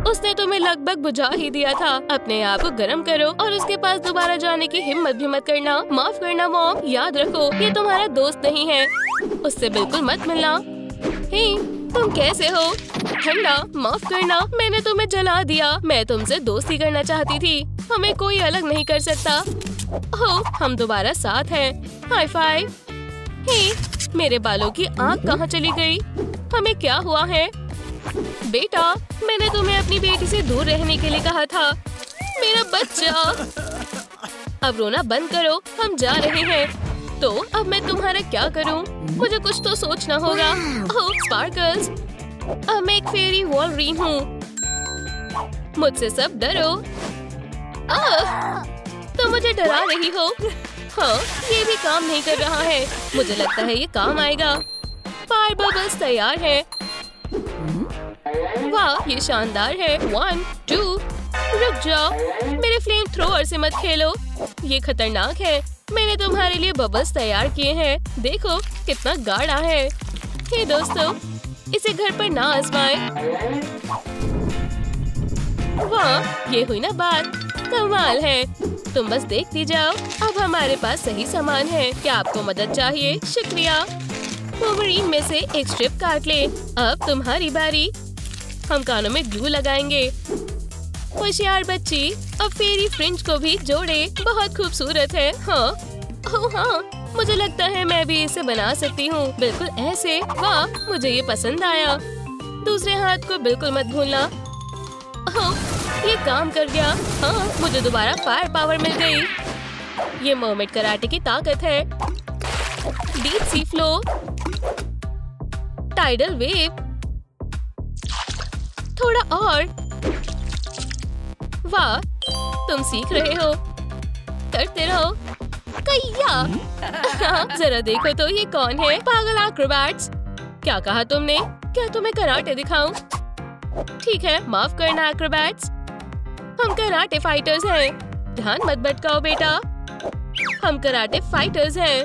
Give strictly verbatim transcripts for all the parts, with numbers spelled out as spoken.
उसने तुम्हें लगभग बुझा ही दिया था। अपने आप को गर्म करो और उसके पास दोबारा जाने की हिम्मत भी मत करना। माफ करना मॉम, याद रखो ये तुम्हारा दोस्त नहीं है, उससे बिल्कुल मत मिलना। हे, तुम कैसे हो? ठंडा, माफ करना, मैंने तुम्हें जला दिया। मैं तुमसे दोस्ती करना चाहती थी, हमें कोई अलग नहीं कर सकता। हो, हम दोबारा साथ हैं। High five. हे, मेरे बालों की आँख कहाँ चली गई? हमें क्या हुआ है? बेटा, मैंने तुम्हें अपनी बेटी से दूर रहने के लिए कहा था। मेरा बच्चा। अब रोना बंद करो, हम जा रहे हैं। तो अब मैं तुम्हारा क्या करूं? मुझे कुछ तो सोचना होगा। ओह स्पार्कल्स, अब मैं एक फेरी वॉल्वरीन हूँ। मुझसे सब डरो। आह, तुम मुझे डरा रही हो। हाँ, ये भी काम नहीं कर रहा है। मुझे लगता है ये काम आएगा। फायर बबल्स तैयार है। वाह, ये शानदार है। वन, टू, रुक जाओ, मेरे फ्लेम थ्रोअर से मत खेलो, ये खतरनाक है। मैंने तुम्हारे लिए बबल्स तैयार किए हैं, देखो कितना गाढ़ा है। हे दोस्तों, इसे घर पर ना आजमाएं। वाह, ये हुई ना बात, कमाल है। तुम बस देखती जाओ। अब हमारे पास सही सामान है। क्या आपको मदद चाहिए? शुक्रिया। वोल्वरीन में से एक स्ट्रिप काट ले। अब तुम्हारी बारी। हम कानों में ग्लू लगाएंगे। होशियार बच्ची, अब फेरी फ्रिंज को भी जोड़े। बहुत खूबसूरत है। हाँ, ओह हाँ, मुझे लगता है मैं भी इसे बना सकती हूँ, बिल्कुल ऐसे। वाह, मुझे ये पसंद आया। दूसरे हाथ को बिल्कुल मत भूलना। ओह, ये काम कर गया। हाँ, मुझे दोबारा फायर पावर मिल गई। ये मर्मेड कराटे की ताकत है। Deep sea flow, tidal wave, थोड़ा और। वाह, तुम सीख रहे हो, करते रहो। कैया, जरा देखो तो ये कौन है? पागल एक्रोबैट्स। क्या कहा तुमने? क्या तुम्हें कराटे दिखाऊं? ठीक है, माफ करना एक्रोबैट्स, हम कराटे फाइटर्स हैं। ध्यान मत भटकाओ बेटा, हम कराटे फाइटर्स हैं।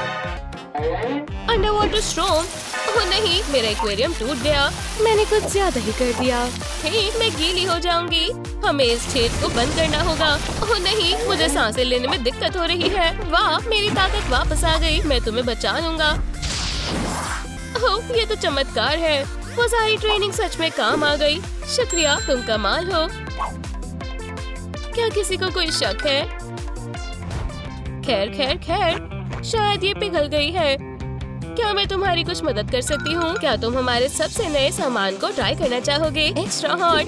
Under water storm. ओह नहीं, मेरा एक्वेरियम टूट गया। मैंने कुछ ज्यादा ही कर दिया। हे, मैं गीली हो जाऊंगी। हमें इस छेद को बंद करना होगा। ओह नहीं, मुझे सांसें लेने में दिक्कत हो रही है। वाह, मेरी ताकत वापस आ गई। मैं तुम्हें बचा लूंगा। ओह, ये तो चमत्कार है। वो सारी ट्रेनिंग सच में काम आ गई। शुक्रिया, तुम कमाल हो। क्या किसी को कोई शक है? खैर खैर खैर, शायद ये पिघल गई है। क्या मैं तुम्हारी कुछ मदद कर सकती हूँ? क्या तुम हमारे सबसे नए सामान को ट्राई करना चाहोगे? Extra hot.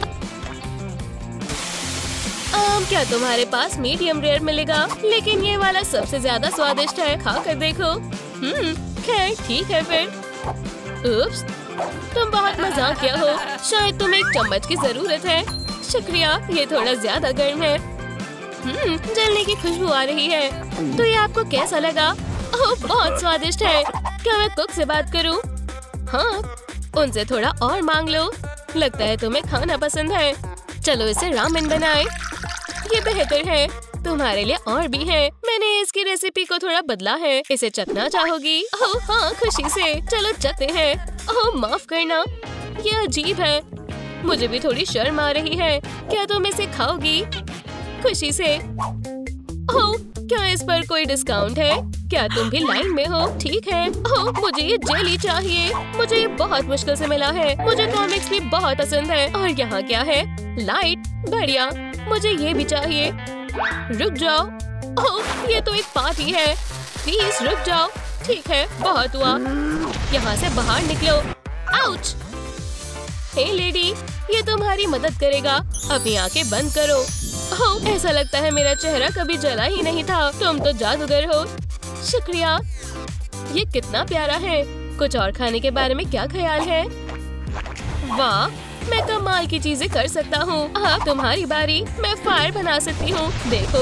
आम, क्या तुम्हारे पास मीडियम रेयर मिलेगा? लेकिन ये वाला सबसे ज्यादा स्वादिष्ट है, खा कर देखो। हम्म, खैर ठीक है फिर। उप्स, तुम बहुत मजाकिया हो। शायद तुम्हें एक चम्मच की जरूरत है। शुक्रिया, ये थोड़ा ज्यादा गर्म है। हम्म, जलने की खुशबू आ रही है। तो ये आपको कैसा लगा? ओह, बहुत स्वादिष्ट है। क्या मैं कुक से बात करूं? हाँ, उनसे थोड़ा और मांग लो। लगता है तुम्हें खाना पसंद है। चलो इसे रामेन बनाएं। ये बेहतर है। तुम्हारे लिए और भी है। मैंने इसकी रेसिपी को थोड़ा बदला है। इसे चखना चाहोगी? ओह हाँ, खुशी से। चलो चखते हैं। ओह माफ करना, ये अजीब है। मुझे भी थोड़ी शर्म आ रही है। क्या तुम इसे खाओगी? खुशी से। ओह, क्या इस पर कोई डिस्काउंट है? क्या तुम भी लाइन में हो? ठीक है। ओह, मुझे ये जेली चाहिए। मुझे ये बहुत मुश्किल से मिला है। मुझे कॉमिक्स भी बहुत पसंद है। और यहाँ क्या है? लाइट, बढ़िया। मुझे ये भी चाहिए। रुक जाओ। ओह, ये तो एक पार्टी है। प्लीज रुक जाओ। ठीक है, बहुत हुआ। यहाँ से बाहर निकलो। आउच। हे लेडी, ये तुम्हारी मदद करेगा। अपनी आंखें बंद करो। ओह, ऐसा लगता है मेरा चेहरा कभी जला ही नहीं था। तुम तो जादूगर हो। शुक्रिया। ये कितना प्यारा है। कुछ और खाने के बारे में क्या ख्याल है? वाह, मैं कमाल की चीजें कर सकता हूँ। अब तुम्हारी बारी। मैं फायर बना सकती हूँ, देखो।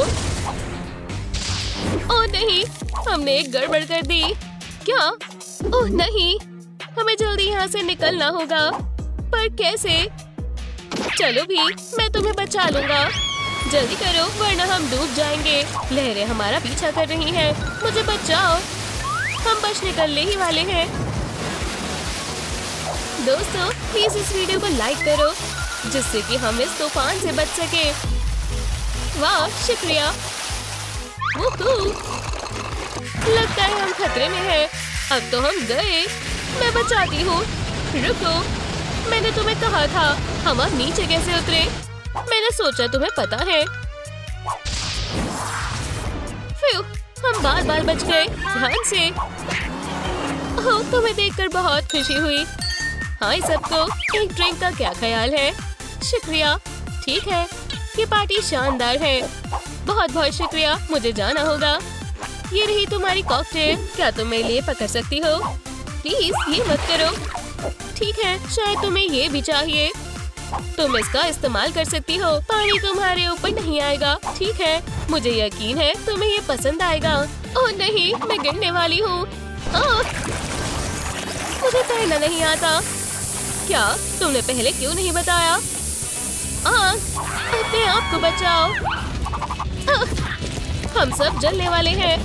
ओह नहीं, हमने एक गड़बड़ कर दी। क्या? ओह नहीं, हमें जल्दी यहाँ से निकलना होगा। पर कैसे? चलो भी, मैं तुम्हें बचा लूंगा। जल्दी करो वरना हम डूब जाएंगे। लहरें हमारा पीछा कर रही हैं। मुझे बचाओ, हम बच निकलने ही वाले हैं। दोस्तों, प्लीज इस वीडियो को लाइक करो। जिससे कि हम इस तूफान से बच सके। वाह शुक्रिया। वूहू! लगता है हम खतरे में हैं। अब तो हम गए। मैं बचाती हूँ। रुको, मैंने तुम्हें कहा था। हम अब नीचे कैसे उतरे? मैंने सोचा तुम्हें पता है। फ्यू, हम बार बार बच गए। ध्यान से। ओह, तुम्हें देखकर बहुत खुशी हुई। हाँ, इस सबको एक ड्रिंक का क्या ख्याल है? शुक्रिया। ठीक है, ये पार्टी शानदार है। बहुत बहुत शुक्रिया। मुझे जाना होगा। ये रही तुम्हारी कॉकटेल। क्या तुम मेरे लिए पकड़ सकती हो? प्लीज ये मत करो। ठीक है, शायद तुम्हें ये भी चाहिए। तुम इसका इस्तेमाल कर सकती हो। पानी तुम्हारे ऊपर नहीं आएगा। ठीक है, मुझे यकीन है तुम्हें ये पसंद आएगा। ओह नहीं, मैं गिरने वाली हूँ। मुझे तैरना नहीं आता। क्या तुमने पहले क्यों नहीं बताया? आग, अपने आप को बचाओ। आह, हम सब जलने वाले हैं।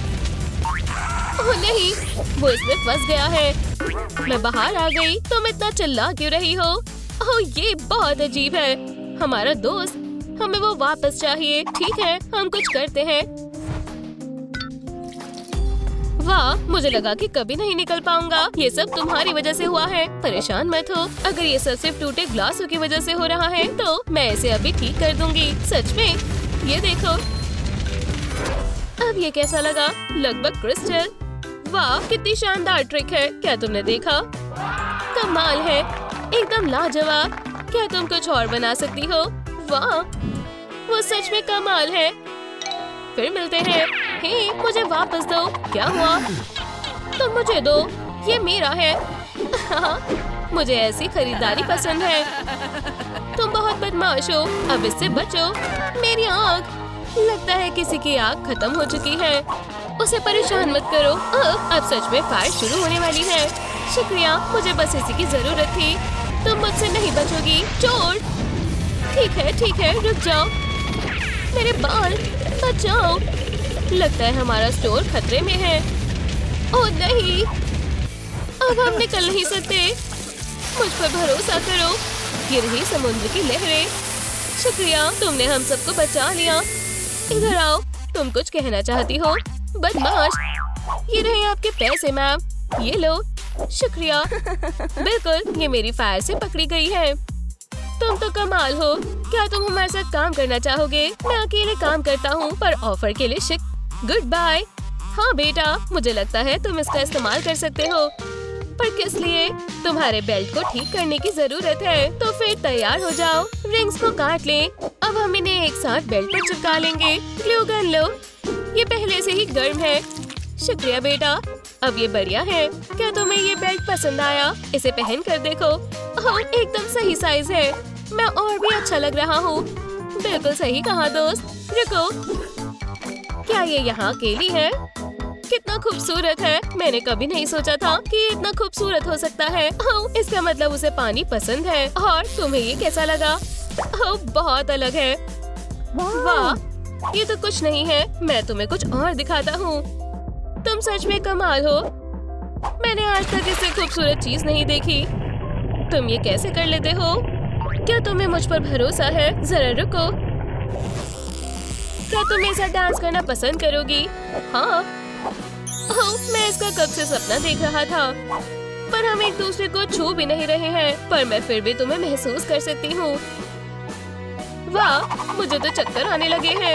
ओह नहीं, वो इसमें फंस गया है। मैं बाहर आ गई। तुम इतना चिल्ला क्यों रही हो? ओह, ये बहुत अजीब है। हमारा दोस्त, हमें वो वापस चाहिए। ठीक है, हम कुछ करते हैं। वाह, मुझे लगा कि कभी नहीं निकल पाऊंगा। ये सब तुम्हारी वजह से हुआ है। परेशान मत हो। अगर ये सब सिर्फ टूटे ग्लासों की वजह से हो रहा है तो मैं इसे अभी ठीक कर दूंगी। सच में, ये देखो। अब ये कैसा लगा? लगभग क्रिस्टल। वाह, कितनी शानदार ट्रिक है। क्या तुमने देखा? कमाल है, एकदम लाजवाब। क्या तुम कुछ और बना सकती हो? वाह, वो सच में कमाल है। फिर मिलते हैं। हे, मुझे वापस दो। क्या हुआ? तुम मुझे दो, ये मेरा है। मुझे ऐसी खरीदारी पसंद है। तुम बहुत बदमाश हो। अब इससे बचो। मेरी आँख, लगता है किसी की आँख खत्म हो चुकी है। उसे परेशान मत करो। अब, अब सच में फायर शुरू होने वाली है। शुक्रिया, मुझे बस इसी की जरूरत थी। तुम मुझसे नहीं बचोगी। चोट। ठीक है, ठीक है, रुक जाओ। मेरे बाल, बचाओ। लगता है हमारा स्टोर खतरे में है। ओह नहीं, अब हम निकल नहीं सकते। मुझ पर भरोसा करो। ये रही समुद्र की लहरें। शुक्रिया, तुमने हम सबको बचा लिया। इधर आओ। तुम कुछ कहना चाहती हो? बदमाश। ये रहे आपके पैसे मैम। ये लो। शुक्रिया। बिल्कुल, ये मेरी फायर से पकड़ी गई है। तुम तो कमाल हो। क्या तुम हमारे साथ काम करना चाहोगे? मैं अकेले काम करता हूँ, पर ऑफर के लिए शिक। Good bye. हाँ बेटा, मुझे लगता है तुम इसका इस्तेमाल कर सकते हो। पर किस लिए? तुम्हारे बेल्ट को ठीक करने की जरूरत है। तो फिर तैयार हो जाओ। रिंग्स को काट लें। अब हम इन्हें एक साथ बेल्ट पर चिपका लेंगे। ग्लू गन लो। ये पहले से ही गर्म है। शुक्रिया बेटा। अब ये बढ़िया है। क्या तुम्हें ये बेल्ट पसंद आया? इसे पहन कर देखो। ओह, एकदम सही साइज है। मैं और भी अच्छा लग रहा हूँ। बिल्कुल सही कहा दोस्त। रुको, क्या ये यहाँ अकेली है? कितना खूबसूरत है। मैंने कभी नहीं सोचा था कि ये इतना खूबसूरत हो सकता है। ओह, इसका मतलब उसे पानी पसंद है। और तुम्हें ये कैसा लगा? ओह, बहुत अलग है। वाह, ये तो कुछ नहीं है। मैं तुम्हें कुछ और दिखाता हूँ। तुम सच में कमाल हो। मैंने आज तक इससे खूबसूरत चीज नहीं देखी। तुम ये कैसे कर लेते हो? क्या तुम्हें मुझ पर भरोसा है? जरा रुको। क्या तुम मेरे साथ डांस करना पसंद करोगी? हाँ। ओह, मैं इसका कब से सपना देख रहा था। पर हम एक दूसरे को छू भी नहीं रहे हैं। पर मैं फिर भी तुम्हें महसूस कर सकती हूँ। वाह, मुझे तो चक्कर आने लगे हैं।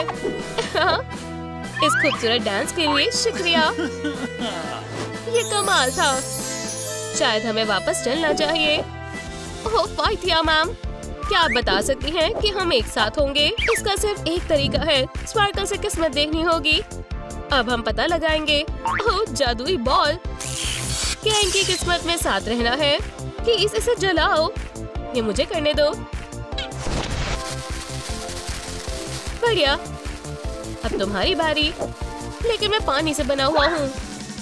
इस खूबसूरत डांस के लिए शुक्रिया। ये कमाल था। शायद हमें वापस चलना चाहिए। ओह फाइथिया मैम, क्या आप बता सकती हैं कि हम एक साथ होंगे? इसका सिर्फ एक तरीका है। स्पार्कल से किस्मत देखनी होगी। अब हम पता लगाएंगे। ओह जादुई बॉल। क्या इनकी किस्मत में साथ रहना है? प्लीज इसे जलाओ। ये मुझे करने दो। बढ़िया। अब तुम्हारी बारी। लेकिन मैं पानी से बना हुआ हूँ।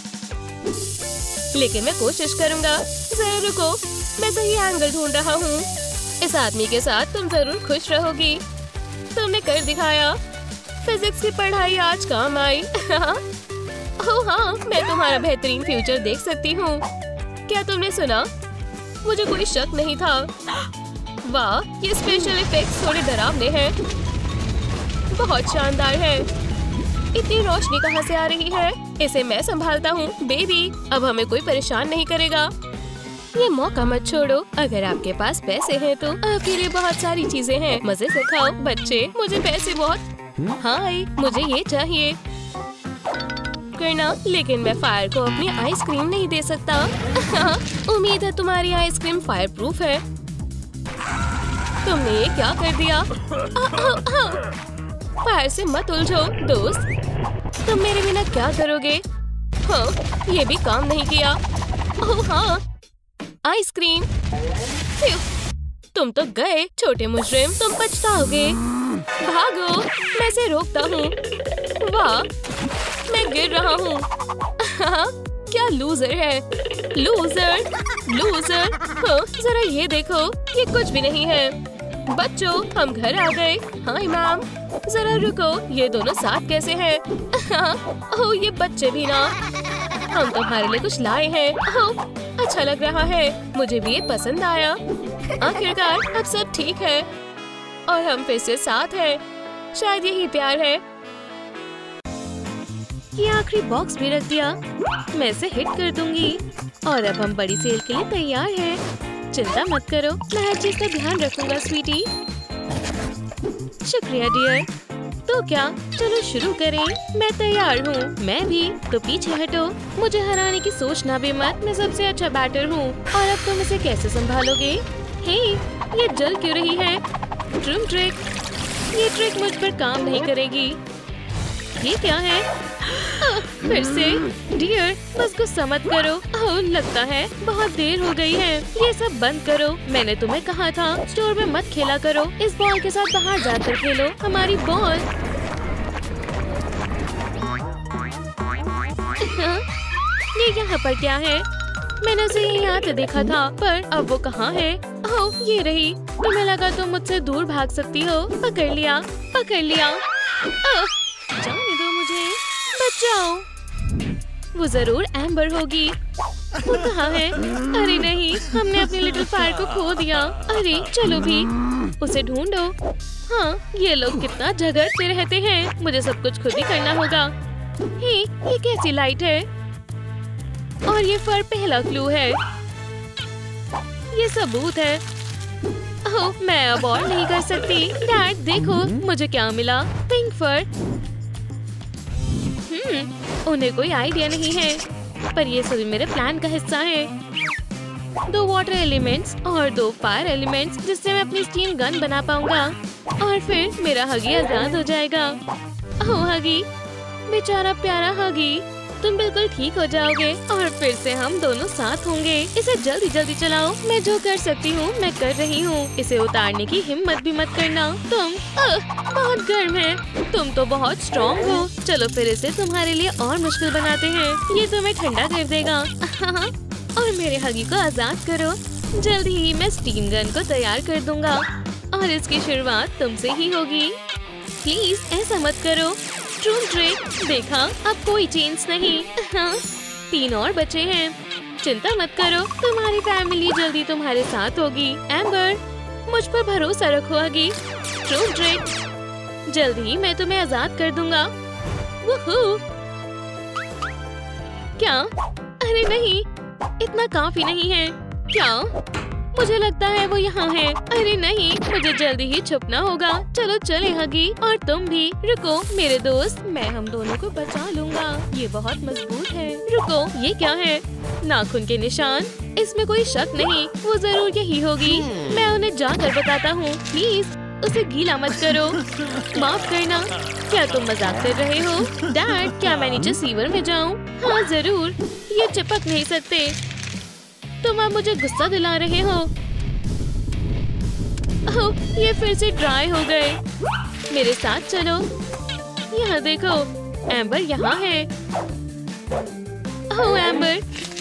लेकिन मैं कोशिश करूँगा। जरा रुको, मैं सही एंगल ढूंढ रहा हूँ। इस आदमी के साथ तुम जरूर खुश रहोगी। तुमने कर दिखाया। फिजिक्स की पढ़ाई आज काम आई। ओह हाँ, मैं तुम्हारा बेहतरीन फ्यूचर देख सकती हूँ। क्या तुमने सुना? मुझे कोई शक नहीं था। वाह, ये स्पेशल इफेक्ट्स थोड़े डरावने हैं। बहुत शानदार है। इतनी रोशनी कहाँ से आ रही है? इसे मैं संभालता हूँ बेबी। अब हमें कोई परेशान नहीं करेगा। ये मौका मत छोड़ो। अगर आपके पास पैसे हैं तो आपके लिए बहुत सारी चीजें हैं। मजे से खाओ बच्चे। मुझे पैसे बहुत। हाय, मुझे ये चाहिए करना, लेकिन मैं फायर को अपनी आइसक्रीम नहीं दे सकता। उम्मीद है तुम्हारी आइसक्रीम फायर प्रूफ है। तुमने ये क्या कर दिया? आ, आ, आ। फायर से मत उलझो दोस्त। तुम मेरे बिना क्या करोगे? हाँ, ये भी काम नहीं किया। ओह हाँ, आइसक्रीम। तुम तो गए छोटे मुजरिम। तुम पछताओगे। भागो, मैं इसे रोकता हूँ। वाह, मैं गिर रहा हूँ। क्या लूजर है। Loser loser. हाँ, जरा ये देखो, ये कुछ भी नहीं है। बच्चों, हम घर आ गए। हाय मैम, जरा रुको, ये दोनों साथ कैसे हैं? ओह, ये बच्चे भी ना। हम तुम्हारे लिए कुछ लाए हैं। ओह, अच्छा लग रहा है। मुझे भी ये पसंद आया। आखिरकार अब सब ठीक है और हम फिर से साथ हैं। शायद यही प्यार है। ये आखिरी बॉक्स भी रख दिया। मैं इसे हिट कर दूंगी और अब हम बड़ी सेल के लिए तैयार हैं। चिंता मत करो, मैं हर चीज का ध्यान रखूंगा स्वीटी। शुक्रिया डियर। तो क्या, चलो शुरू करें। मैं तैयार हूँ। मैं भी। तो पीछे हटो। मुझे हराने की सोचना भी मत। मैं सबसे अच्छा बैटर हूँ। और अब तुम इसे कैसे संभालोगे? हे, ये जल क्यों रही है? ट्रूम ट्रिक। ये ट्रिक मुझ पर काम नहीं करेगी। ये क्या है? आ, फिर से। डियर, बस गुस्सा मत करो। ओह, लगता है बहुत देर हो गई है। ये सब बंद करो। मैंने तुम्हें कहा था स्टोर में मत खेला करो। इस बॉल के साथ बाहर जाकर खेलो। हमारी बॉल। ये यहाँ पर क्या है? मैंने उसे यहीं आते देखा था, पर अब वो कहाँ है? ओह, ये रही। तुम्हें लगा तुम मुझसे दूर भाग सकती हो। पकड़ लिया, पकड़ लिया। ओह, जाने दो मुझे। बच जाओ। वो जरूर एम्बर होगी। वो कहाँ है? अरे नहीं, हमने अपने लिटिल फायर को खो दिया। अरे चलो भी, उसे ढूंढो। हाँ, ये लोग कितना झगड़ते रहते हैं। मुझे सब कुछ खुद ही करना होगा। हे, ये कैसी लाइट है? और ये फर पहला क्लू है। ये सबूत है। ओह, मैं अब और नहीं कर सकती। डैड देखो, मुझे क्या मिला? पिंक फर। हम्म, उन्हें कोई आइडिया नहीं है, पर ये सभी मेरे प्लान का हिस्सा है। दो वाटर एलिमेंट्स और दो फायर एलिमेंट्स, जिससे मैं अपनी स्टीम गन बना पाऊंगा। और फिर मेरा हगी आजाद हो जाएगा। ओह हगी, बेचारा प्यारा हगी, तुम बिल्कुल ठीक हो जाओगे और फिर से हम दोनों साथ होंगे। इसे जल्दी जल्दी चलाओ। मैं जो कर सकती हूँ मैं कर रही हूँ। इसे उतारने की हिम्मत भी मत करना। तुम आ, बहुत गर्म है। तुम तो बहुत स्ट्रॉन्ग हो। चलो फिर इसे तुम्हारे लिए और मुश्किल बनाते हैं। ये तुम्हें ठंडा कर देगा। और मेरे हगी को आजाद करो। जल्द ही मैं स्टीम गन को तैयार कर दूंगा और इसकी शुरुआत तुमसे ही होगी। प्लीज ऐसा मत करो। ट्रूम ट्रिक। देखा, अब कोई चेंज नहीं। हाँ, तीन और बचे हैं। चिंता मत करो, तुम्हारी फैमिली जल्दी तुम्हारे साथ होगी। एम्बर, मुझ पर भरोसा रखो हगी। ट्रूम ट्रिक। जल्द ही मैं तुम्हें आजाद कर दूंगा। वुहू। क्या? अरे नहीं, इतना काफी नहीं है। क्या? मुझे लगता है वो यहाँ है। अरे नहीं, मुझे जल्दी ही छुपना होगा। चलो चले हगी, और तुम भी। रुको मेरे दोस्त, मैं हम दोनों को बचा लूंगा। ये बहुत मजबूत है। रुको, ये क्या है? नाखून के निशान। इसमें कोई शक नहीं, वो जरूर यही होगी। मैं उन्हें जाकर बताता हूँ। प्लीज उसे गीला मत करो। माफ करना। क्या तुम मजाक कर रहे हो? डैड, क्या मैं नीचे सीवर में जाऊँ? हाँ जरूर, ये चिपक नहीं सकते। तुम अब मुझे गुस्सा दिला रहे हो। ओह, ये फिर से ड्राई हो गए। मेरे साथ चलो। यहाँ देखो, एम्बर यहाँ है। ओह एम्बर।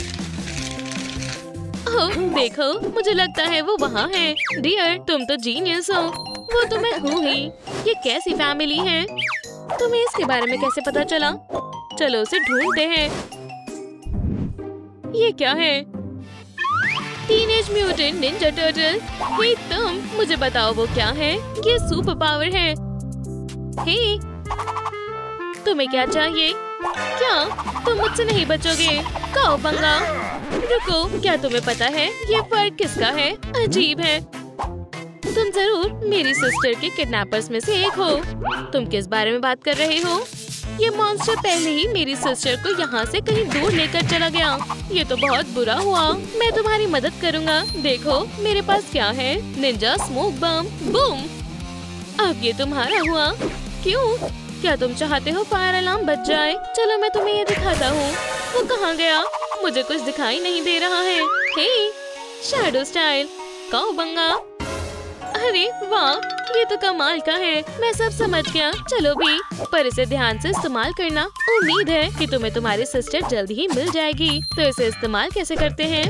ओह देखो, मुझे लगता है वो वहाँ है। डियर, तुम तो जीनियस हो। वो तो मैं हूँ ही। ये कैसी फैमिली है? तुम्हें इसके बारे में कैसे पता चला? चलो उसे ढूंढते हैं। ये क्या है? Teenage mutant ninja turtle. Hey तुम, मुझे बताओ वो क्या है? ये सुपर पावर है। हे, तुम्हें क्या चाहिए? क्या तुम मुझसे नहीं बचोगे? काओबंगा, रुको, क्या तुम्हें पता है ये फर्क किसका है? अजीब है। तुम जरूर मेरी सिस्टर के किडनैपर्स में से एक हो। तुम किस बारे में बात कर रहे हो? ये मॉन्स्टर पहले ही मेरी सिस्टर को यहाँ से कहीं दूर लेकर चला गया। ये तो बहुत बुरा हुआ। मैं तुम्हारी मदद करूँगा। देखो मेरे पास क्या है, निंजा स्मोक बम। बूम! अब ये तुम्हारा हुआ। क्यों? क्या तुम चाहते हो फायर अलार्म बज जाए? चलो मैं तुम्हें ये दिखाता हूँ। वो कहाँ गया? मुझे कुछ दिखाई नहीं दे रहा है। Hey, shadow style cowabunga. अरे वाह, ये तो कमाल का है। मैं सब समझ गया। चलो भी, पर इसे ध्यान से इस्तेमाल करना। उम्मीद है कि तुम्हें तुम्हारी सिस्टर जल्द ही मिल जाएगी। तो इसे इस्तेमाल कैसे करते हैं?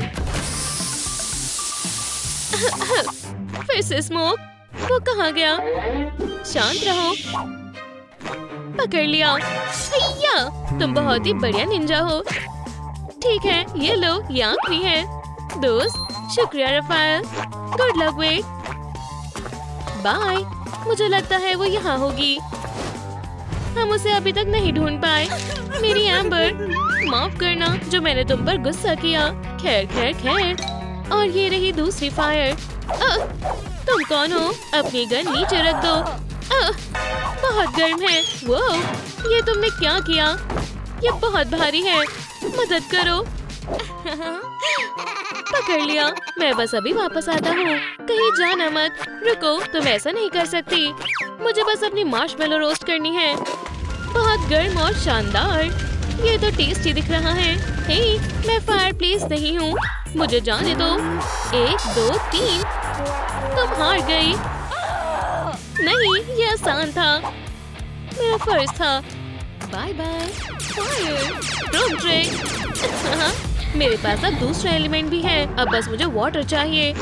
फिर से स्मोक। वो कहाँ गया? शांत रहो। पकड़ लिया। हैया, तुम बहुत ही बढ़िया निंजा हो। ठीक है, ये लो, ये आखिरी है। दोस्त, शुक्रिया Raphael. Good luck wait. Bye. मुझे लगता है वो यहाँ होगी। हम उसे अभी तक नहीं ढूंढ पाए। मेरी एम्बर, माफ करना जो मैंने तुम पर गुस्सा किया। खैर खैर खैर। और ये रही दूसरी फायर। आ, तुम कौन हो? अपनी गन नीचे रख दो। आ, बहुत गर्म है। वो, ये तुमने क्या किया? ये बहुत भारी है। मदद करो। पकड़ लिया। मैं बस अभी वापस आता हूँ। कहीं जाना मत। रुको, तुम ऐसा नहीं कर सकती। मुझे बस अपनी मार्शमेलो रोस्ट करनी है। बहुत गर्म और शानदार। ये तो टेस्टी दिख रहा है। हे, मैं फायरप्लेस नहीं हूँ। मुझे जाने दो। एक, दो, तीन। तुम हार गई। नहीं, ये आसान था। मेरा फर्ज था। Bye bye. Fire pro trick. मेरे पास अब दूसरा एलिमेंट भी है। अब बस मुझे वाटर चाहिए।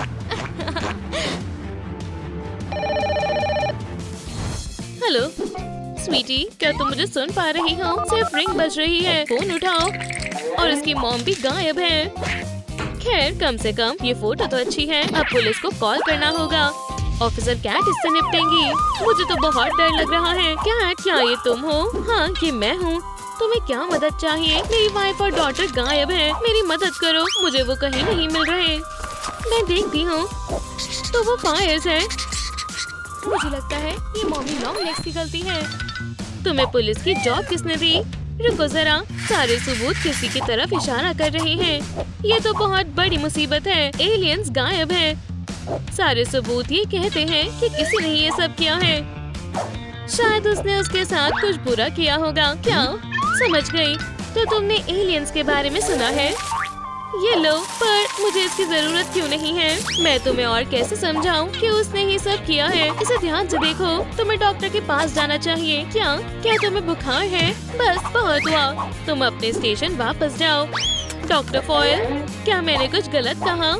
हेलो स्वीटी, क्या तुम मुझे सुन पा रही हो? सिर्फ रिंग बज रही है। फोन उठाओ। और इसकी मॉम भी गायब है। खैर, कम से कम ये फोटो तो अच्छी है। अब पुलिस को कॉल करना होगा। ऑफिसर कैट इससे निपटेंगी। मुझे तो बहुत डर लग रहा है। कैट, क्या ये तुम हो? हाँ, ये मैं हूँ। तुम्हें क्या मदद चाहिए? मेरी वाइफ और डॉटर गायब है। मेरी मदद करो। मुझे वो कहीं नहीं मिल रहे। मैं देखती हूँ। तो वो फायर्स है। मुझे लगता है ये मॉमी लॉन्ग लेग्स की गलती है। तुम्हें पुलिस की जॉब किसने दी? रुको जरा, सारे सबूत किसी की तरफ इशारा कर रहे हैं। ये तो बहुत बड़ी मुसीबत है। एलियंस गायब है। सारे सबूत ये कहते हैं कि किसी ने ये सब किया है। शायद उसने उसके साथ कुछ बुरा किया होगा। क्या? समझ गई। तो तुमने एलियंस के बारे में सुना है? ये लो, पर मुझे इसकी जरूरत क्यों नहीं है? मैं तुम्हें और कैसे समझाऊं कि उसने ही सब किया है? इसे ध्यान से देखो। तुम्हें डॉक्टर के पास जाना चाहिए। क्या क्या तुम्हें बुखार है? बस बहुत हुआ। तुम अपने स्टेशन वापस जाओ। डॉक्टर फॉयल, क्या मैंने कुछ गलत कहा?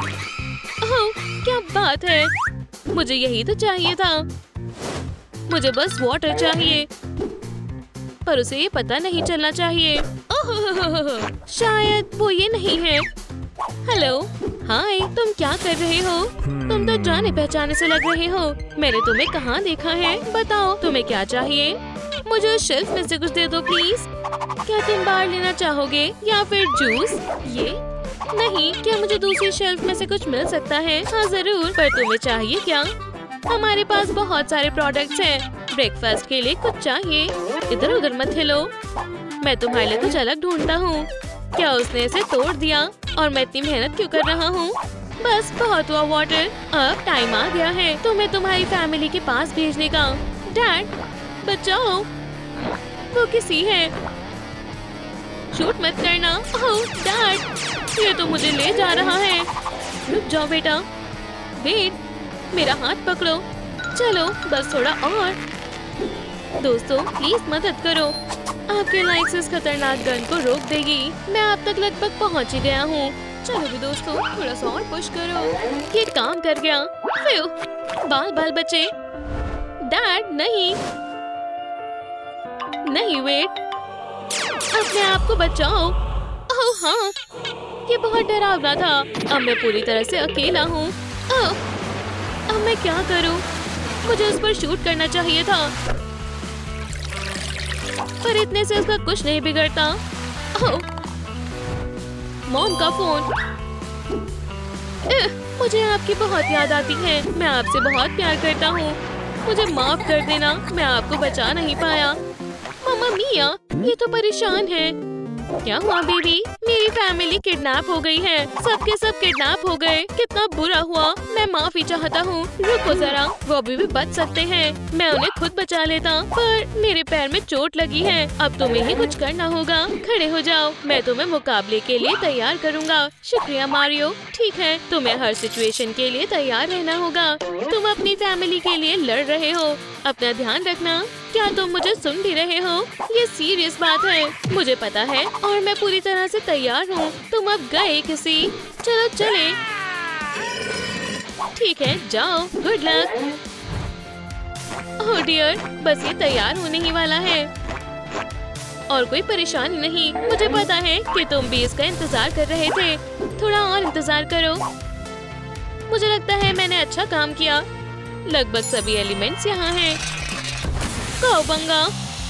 ओह, क्या बात है। मुझे यही तो चाहिए था। मुझे बस वाटर चाहिए, पर उसे ये पता नहीं चलना चाहिए। ओह, शायद वो ये नहीं है। हेलो, हाय, तुम क्या कर रहे हो? तुम तो जाने पहचाने से लग रहे हो। मैंने तुम्हें कहाँ देखा है? बताओ, तुम्हें क्या चाहिए? मुझे उस शेल्फ में से कुछ दे दो प्लीज। क्या तुम बार लेना चाहोगे या फिर जूस? ये नहीं, क्या मुझे दूसरी शेल्फ में से कुछ मिल सकता है? हाँ जरूर, पर तुम्हें चाहिए क्या? हमारे पास बहुत सारे प्रोडक्ट्स हैं। ब्रेकफास्ट के लिए कुछ चाहिए? इधर उधर मत हिलो। मैं तुम्हारे लिए कुछ अलग ढूंढता हूँ। क्या उसने इसे तोड़ दिया? और मैं इतनी मेहनत क्यों कर रहा हूँ? बस बहुत हुआ वाटर। अब टाइम आ गया है तुम्हें तुम्हारी फैमिली के पास भेजने का। डैड, बचाओ, वो किसी है। शूट मत करना। ओह डैड, ये तो मुझे ले जा रहा है। रुक जाओ बेटा। वेट, मेरा हाथ पकड़ो। चलो बस थोड़ा और। दोस्तों प्लीज मदद करो। आपके लाइक्स इस खतरनाक गन को रोक देगी। मैं अब तक लगभग पहुंच ही गया हूँ। चलो भी दोस्तों, थोड़ा सा और पुश करो। ये काम कर गया। फ्यू, बाल बाल बचे। डैड नहीं नहीं, वेट, अपने आप को बचाओ। ओह हाँ, ये बहुत डरावना था। अब मैं पूरी तरह से अकेला हूँ। ओह, अब मैं क्या करूँ? मुझे उस पर शूट करना चाहिए था, पर इतने से उसका कुछ नहीं बिगड़ता। ओह, मॉम का फोन। मुझे आपकी बहुत याद आती है। मैं आपसे बहुत प्यार करता हूँ। मुझे माफ कर देना, मैं आपको बचा नहीं पाया। मामा मिया, ये तो परेशान है। क्या हुआ बेबी? मेरी फैमिली किडनैप हो गई है। सबके सब किडनैप हो गए। कितना बुरा हुआ। मैं माफी चाहता हूँ। रुको जरा, वो अभी भी बच सकते हैं। मैं उन्हें खुद बचा लेता, पर मेरे पैर में चोट लगी है। अब तुम्हें ही कुछ करना होगा। खड़े हो जाओ, मैं तुम्हें मुकाबले के लिए तैयार करूँगा। शुक्रिया मारियो। ठीक है, तुम्हें हर सिचुएशन के लिए तैयार रहना होगा। तुम अपनी फैमिली के लिए लड़ रहे हो। अपना ध्यान रखना। क्या तुम मुझे सुन भी रहे हो? ये सीरियस बात है, मुझे पता है, और मैं पूरी तरह से तैयार हूँ। तुम अब गए किसी। चलो चले। ठीक है, जाओ। Good luck. ओह डियर, बस ये तैयार होने ही वाला है और कोई परेशानी नहीं। मुझे पता है कि तुम भी इसका इंतजार कर रहे थे। थोड़ा और इंतजार करो। मुझे लगता है मैंने अच्छा काम किया। लगभग सभी एलिमेंट्स यहाँ हैं। कौबंगा।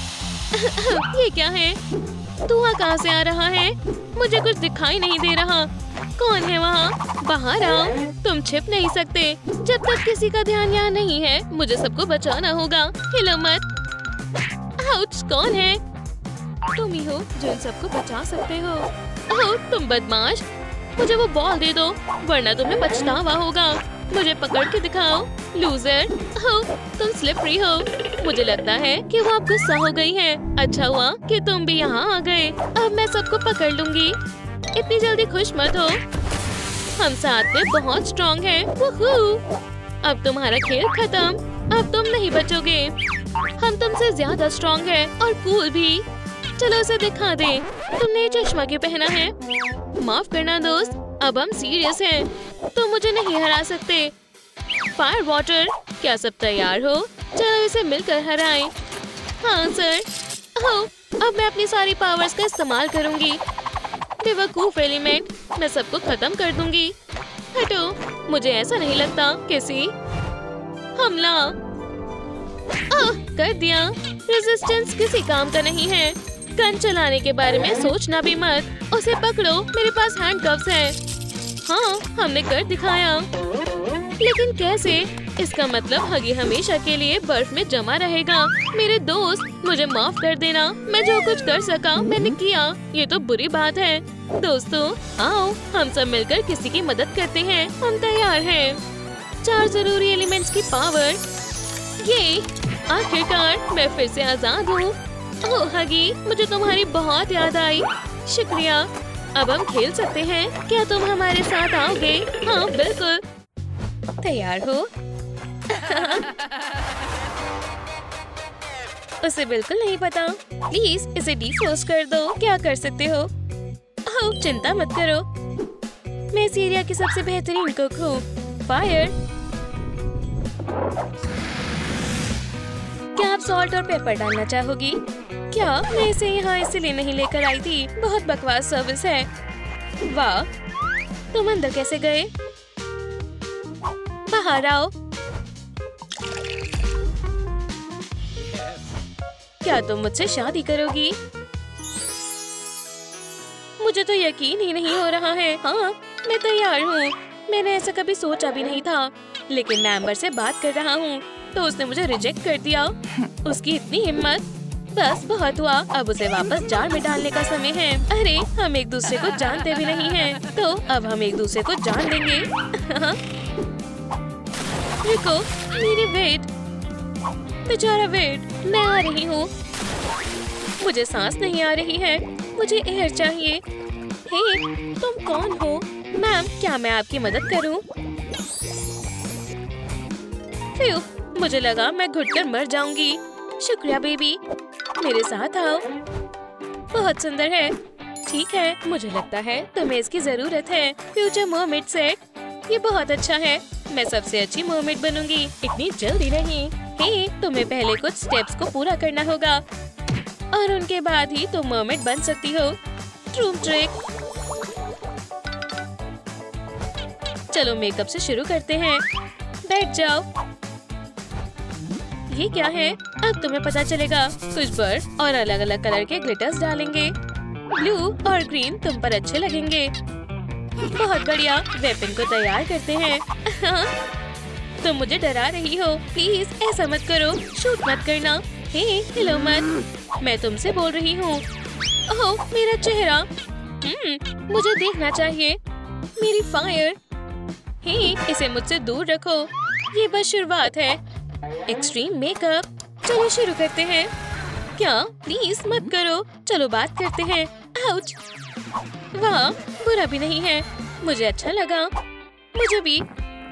ये क्या है? धुआं कहाँ से आ रहा है? मुझे कुछ दिखाई नहीं दे रहा। कौन है वहाँ? बाहर आओ। तुम छिप नहीं सकते जब तक किसी का ध्यान यहाँ नहीं है। मुझे सबको बचाना होगा। हिलो मत। आउच, कौन है? तुम ही हो जो इन सबको बचा सकते हो। ओह, तुम बदमाश। मुझे वो बॉल दे दो, वरना तुम्हें पछतावा होगा। मुझे पकड़ के दिखाओ, लूजर। हो, तुम स्लिपरी हो। मुझे लगता है कि वो अब गुस्सा हो गई है। अच्छा हुआ कि तुम भी यहाँ आ गए। अब मैं सबको पकड़ लूंगी। इतनी जल्दी खुश मत हो। हम साथ में बहुत स्ट्रॉन्ग हैं। वूहू! अब तुम्हारा खेल खत्म। अब तुम नहीं बचोगे। हम तुमसे ज्यादा स्ट्रॉन्ग हैं और कूल भी। चलो उसे दिखा दे। तुमने ये चश्मा क्यों पहना है? माफ करना दोस्त, अब हम सीरियस हैं। तुम मुझे नहीं हरा सकते। फायर वाटर, क्या सब तैयार हो? चलो इसे मिलकर हराएं। हाँ सर। ओह, अब मैं अपनी सारी पावर्स का इस्तेमाल करूंगी। बेवकूफ एलिमेंट, मैं सबको खत्म कर दूंगी। हटो, मुझे ऐसा नहीं लगता। किसी हमला। ओह, कर दिया। रेजिस्टेंस किसी काम का नहीं है। गन चलाने के बारे में सोचना भी मत। उसे पकड़ो, मेरे पास हैंडकफ्स हैं। हाँ, हमने कर दिखाया। लेकिन कैसे? इसका मतलब हगी हमेशा के लिए बर्फ में जमा रहेगा। मेरे दोस्त, मुझे माफ कर देना। मैं जो कुछ कर सका मैंने किया। ये तो बुरी बात है। दोस्तों आओ, हम सब मिलकर किसी की मदद करते हैं। हम तैयार हैं। चार जरूरी एलिमेंट्स की पावर। ये आखिरकार मैं फिर से आजाद हूँ। ओह हगी, मुझे तुम्हारी बहुत याद आई। शुक्रिया। अब हम खेल सकते हैं। क्या तुम हमारे साथ आओगे? हाँ बिल्कुल। तैयार हो? उसे बिल्कुल नहीं पता। प्लीज इसे डिफ्रोस्ट कर दो। क्या कर सकते हो? ओह, चिंता मत करो, मैं इस एरिया की सबसे बेहतरीन कुक हूँ। फायर। क्या आप सॉल्ट और पेपर डालना चाहोगी? क्या मैं इसे यहाँ इसलिए नहीं लेकर आई थी? बहुत बकवास सर्विस है। वाह, तुम अंदर कैसे गए? बाहर आओ। क्या तुम मुझसे शादी करोगी? मुझे तो यकीन ही नहीं हो रहा है। हाँ, मैं तैयार हूँ। मैंने ऐसा कभी सोचा भी नहीं था, लेकिन मैं एम्बर से बात कर रहा हूँ तो उसने मुझे रिजेक्ट कर दिया। उसकी इतनी हिम्मत। बस बहुत हुआ, अब उसे वापस जार में डालने का समय है। अरे हम एक दूसरे को जानते भी नहीं हैं, तो अब हम एक दूसरे को जान लेंगे। रुको, मेरी वेट। बेचारा वेट, मैं आ रही हूँ। मुझे सांस नहीं आ रही है। मुझे एयर चाहिए। हे, तुम कौन हो? मैम, क्या मैं आपकी मदद करूँ? फ्यू, मुझे लगा मैं घुटकर मर जाऊंगी। शुक्रिया बेबी, मेरे साथ आओ। बहुत सुंदर है। ठीक है, मुझे लगता है तुम्हें इसकी जरूरत है। फ्यूचर मर्मेड सेट, ये बहुत अच्छा है। मैं सबसे अच्छी मर्मेड बनूंगी। इतनी जल्दी नहीं। हे, तुम्हें पहले कुछ स्टेप्स को पूरा करना होगा और उनके बाद ही तुम मर्मेड बन सकती हो। ट्रूम ट्रिक। चलो मेकअप से शुरू करते हैं। बैठ जाओ। ये क्या है? अब तुम्हें पता चलेगा। कुछ बर्ड और अलग अलग कलर के ग्लिटर्स डालेंगे। ब्लू और ग्रीन तुम पर अच्छे लगेंगे। बहुत बढ़िया। वेपन को तैयार करते हैं। तुम मुझे डरा रही हो। प्लीज ऐसा मत करो। शूट मत करना। हे हिलो मत। मैं तुमसे बोल रही हूँ। ओह मेरा चेहरा। हम्म मुझे देखना चाहिए। मेरी फायर। हे इसे मुझसे दूर रखो। ये बस शुरुआत है। Extreme makeup. चलो शुरू करते हैं। क्या? प्लीज मत करो। चलो बात करते हैं। आउच। वाह बुरा भी नहीं है। मुझे अच्छा लगा। मुझे भी।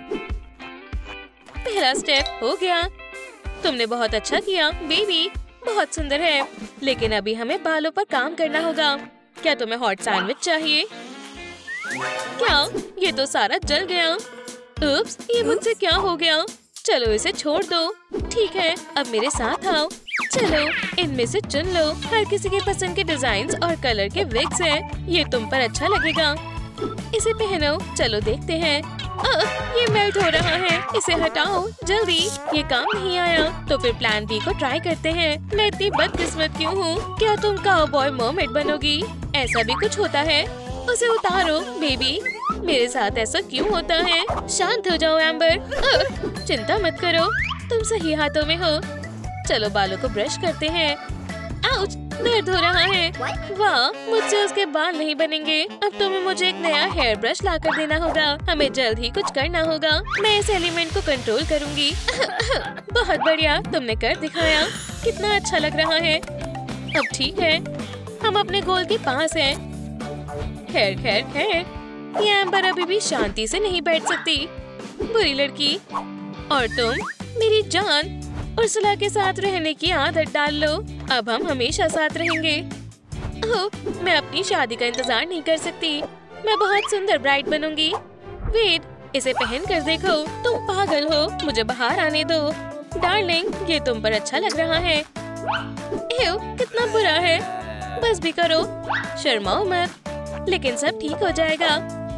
पहला स्टेप हो गया। तुमने बहुत अच्छा किया बेबी। बहुत सुंदर है। लेकिन अभी हमें बालों पर काम करना होगा। क्या तुम्हें हॉट सैंडविच चाहिए? क्या? ये तो सारा जल गया। उप्स, ये मुझसे क्या हो गया? चलो इसे छोड़ दो। ठीक है अब मेरे साथ आओ। चलो इनमें से चुन लो। हर किसी के पसंद के डिजाइन और कलर के विग्स हैं। ये तुम पर अच्छा लगेगा। इसे पहनो। चलो देखते हैं। आ, ये मेल्ट हो रहा है। इसे हटाओ जल्दी। ये काम नहीं आया तो फिर प्लान बी को ट्राई करते हैं। मैं इतनी बदकिस्मत क्यों हूँ? क्या तुम काउबॉय मर्मेड बनोगी? ऐसा भी कुछ होता है। उसे उतारो बेबी। मेरे साथ ऐसा क्यों होता है? शांत हो जाओ एम्बर। आ, चिंता मत करो। तुम सही हाथों में हो। चलो बालों को ब्रश करते हैं। आउच, दर्द हो रहा है। वाह मुझसे उसके बाल नहीं बनेंगे। अब तुम्हें मुझे एक नया हेयर ब्रश लाकर देना होगा। हमें जल्द ही कुछ करना होगा। मैं इस एलिमेंट को कंट्रोल करूंगी। बहुत बढ़िया तुमने कर दिखाया। कितना अच्छा लग रहा है। अब ठीक है हम अपने गोल के पास हैं। खैर खैर खैर ये एम्बर अभी भी शांति से नहीं बैठ सकती। बुरी लड़की। और तुम मेरी जान। उर्सुला के साथ रहने की आदत डाल लो। अब हम हमेशा साथ रहेंगे। ओह, मैं अपनी शादी का इंतजार नहीं कर सकती। मैं बहुत सुंदर ब्राइड बनूंगी। वेट इसे पहन कर देखो। तुम पागल हो। मुझे बाहर आने दो। डार्लिंग ये तुम पर अच्छा लग रहा है। एव, कितना बुरा है। बस भी करो। शर्माओ मत। लेकिन सब ठीक हो जाएगा।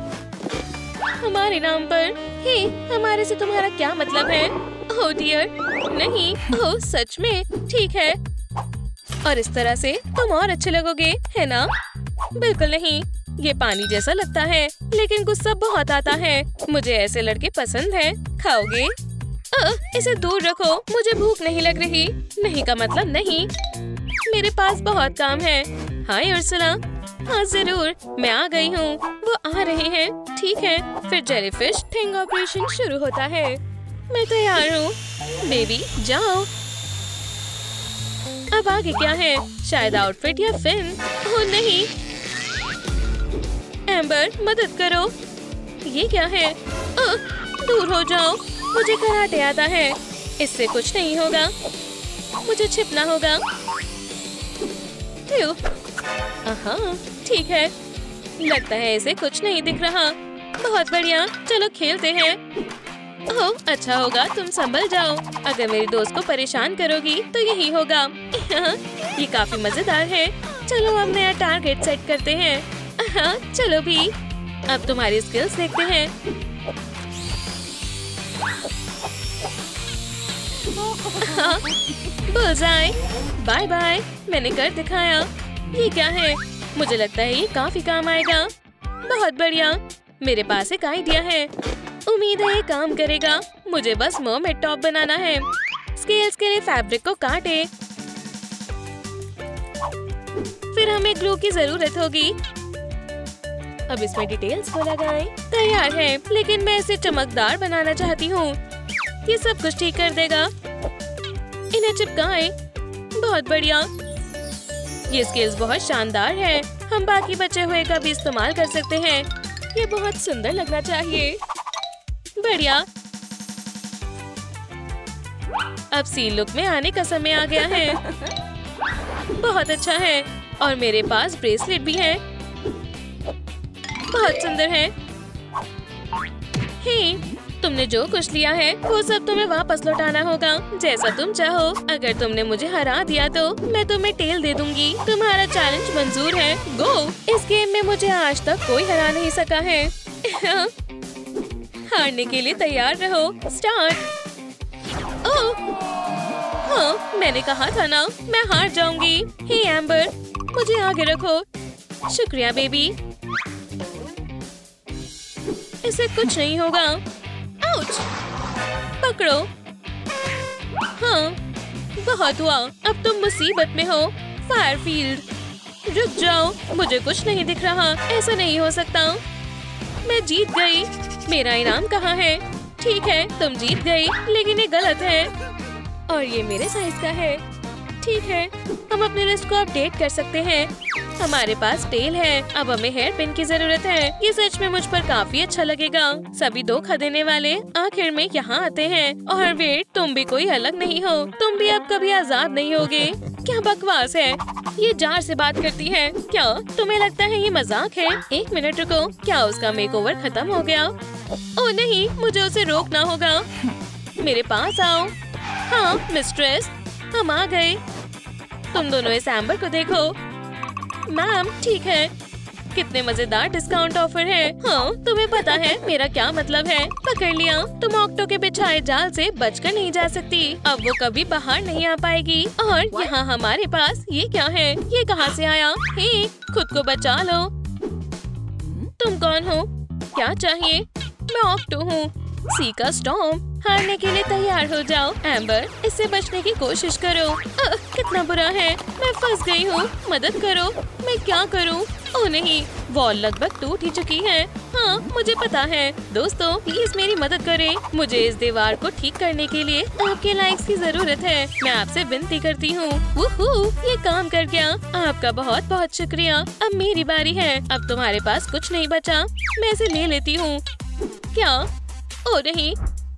हमारे नाम पर। हे हमारे से तुम्हारा क्या मतलब है? ओह डियर नहीं। ओह सच में? ठीक है। और इस तरह से तुम और अच्छे लगोगे है ना? बिल्कुल नहीं। ये पानी जैसा लगता है लेकिन गुस्सा बहुत आता है। मुझे ऐसे लड़के पसंद हैं। खाओगे? आ, इसे दूर रखो। मुझे भूख नहीं लग रही। नहीं का मतलब नहीं। मेरे पास बहुत काम है। Hi Ursula. हाँ जरूर मैं आ गई हूँ। वो आ रहे हैं। ठीक है फिर जेलीफिश थिंग ऑपरेशन शुरू होता है। मैं तैयार हूँ। बेबी जाओ। अब आगे क्या है? शायद आउटफिट या फिन। ओह नहीं। एम्बर मदद करो। ये क्या है? आ, दूर हो जाओ। मुझे कराटे आता है। इससे कुछ नहीं होगा। मुझे छिपना होगा। हाँ ठीक है। लगता है इसे कुछ नहीं दिख रहा। बहुत बढ़िया चलो खेलते हैं। ओह अच्छा होगा तुम संभल जाओ। अगर मेरी दोस्त को परेशान करोगी तो यही होगा। ये काफी मजेदार है। चलो हम नया टारगेट सेट करते हैं। हाँ चलो भी। अब तुम्हारी स्किल्स देखते हैं। हाँ, बुलजाई। Bye bye. मैंने कर दिखाया। ये क्या है? मुझे लगता है ये काफी काम आएगा। बहुत बढ़िया। मेरे पास एक आइडिया है। उम्मीद है ये काम करेगा। मुझे बस मर्मेड टॉप बनाना है। स्केल्स के लिए फैब्रिक को काटे। फिर हमें ग्लू की जरूरत होगी। अब इसमें डिटेल्स को लगाएं। तैयार है लेकिन मैं इसे चमकदार बनाना चाहती हूँ। ये सब कुछ ठीक कर देगा। इन्हें चिपकाएं। बहुत बढ़िया। ये स्केल्स बहुत शानदार है। हम बाकी बचे हुए का भी इस्तेमाल कर सकते हैं। ये बहुत सुंदर लगना चाहिए। बढ़िया। अब सील लुक में आने का समय आ गया है। बहुत अच्छा है। और मेरे पास ब्रेसलेट भी है। बहुत सुंदर है। हे, तुमने जो कुछ लिया है वो सब तुम्हें वापस लौटाना होगा जैसा तुम चाहो। अगर तुमने मुझे हरा दिया तो मैं तुम्हें टेल दे दूंगी। तुम्हारा चैलेंज मंजूर है। गो। इस गेम में मुझे आज तक कोई हरा नहीं सका है। हारने के लिए तैयार रहो। स्टार्ट। ओह हाँ, मैंने कहा था ना मैं हार जाऊंगी। हे एम्बर, मुझे आगे रखो। शुक्रिया बेबी। इसे कुछ नहीं होगा। आउच! पकड़ो। हाँ, बहुत हुआ। अब तुम मुसीबत में हो। फायरफील्ड, रुक जाओ, मुझे कुछ नहीं दिख रहा। ऐसा नहीं हो सकता। मैं जीत गई। मेरा इनाम कहाँ है? ठीक है, तुम जीत गई, लेकिन ये गलत है और ये मेरे साइज का है। ठीक है, हम अपने लिस्ट को अपडेट कर सकते हैं। हमारे पास टेल है, अब हमें हेयर पिन की जरूरत है। ये सच में मुझ पर काफी अच्छा लगेगा। सभी धोखा देने वाले आखिर में यहाँ आते हैं। और वेट, तुम भी कोई अलग नहीं हो। तुम भी अब कभी आजाद नहीं होगे। क्या बकवास है। ये जार से बात करती है। क्या तुम्हें लगता है ये मजाक है? एक मिनट रुको, क्या उसका मेकओवर खत्म हो गया? ओह नहीं, मुझे उसे रोकना होगा। मेरे पास आओ। हाँ मिस्ट्रेस, हम आ गए। तुम दोनों इस एम्बर को देखो। मैम ठीक है। कितने मजेदार डिस्काउंट ऑफर है। हाँ, तुम्हें पता है मेरा क्या मतलब है? पकड़ लिया। तुम ऑक्टो के बिछाए जाल से बचकर नहीं जा सकती। अब वो कभी बाहर नहीं आ पाएगी। और यहाँ हमारे पास ये क्या है? ये कहाँ से आया? हे, खुद को बचा लो। तुम कौन हो? क्या चाहिए? मैं ऑक्टो हूँ। सी का स्टॉर्म। हारने के लिए तैयार हो जाओ। एम्बर, इससे बचने की कोशिश करो। आ, कितना बुरा है। मैं फंस गई हूँ। मदद करो। मैं क्या करूँ? ओह नहीं, वॉल लगभग टूट ही चुकी है। हाँ, मुझे पता है। दोस्तों प्लीज मेरी मदद करें। मुझे इस दीवार को ठीक करने के लिए आपके लाइक्स की जरूरत है। मैं आपसे विनती करती हूँ। वूहू, ये काम कर गया। आपका बहुत बहुत शुक्रिया। अब मेरी बारी है। अब तुम्हारे पास कुछ नहीं बचा। मैं इसे ले लेती हूँ। क्या? ओह नहीं,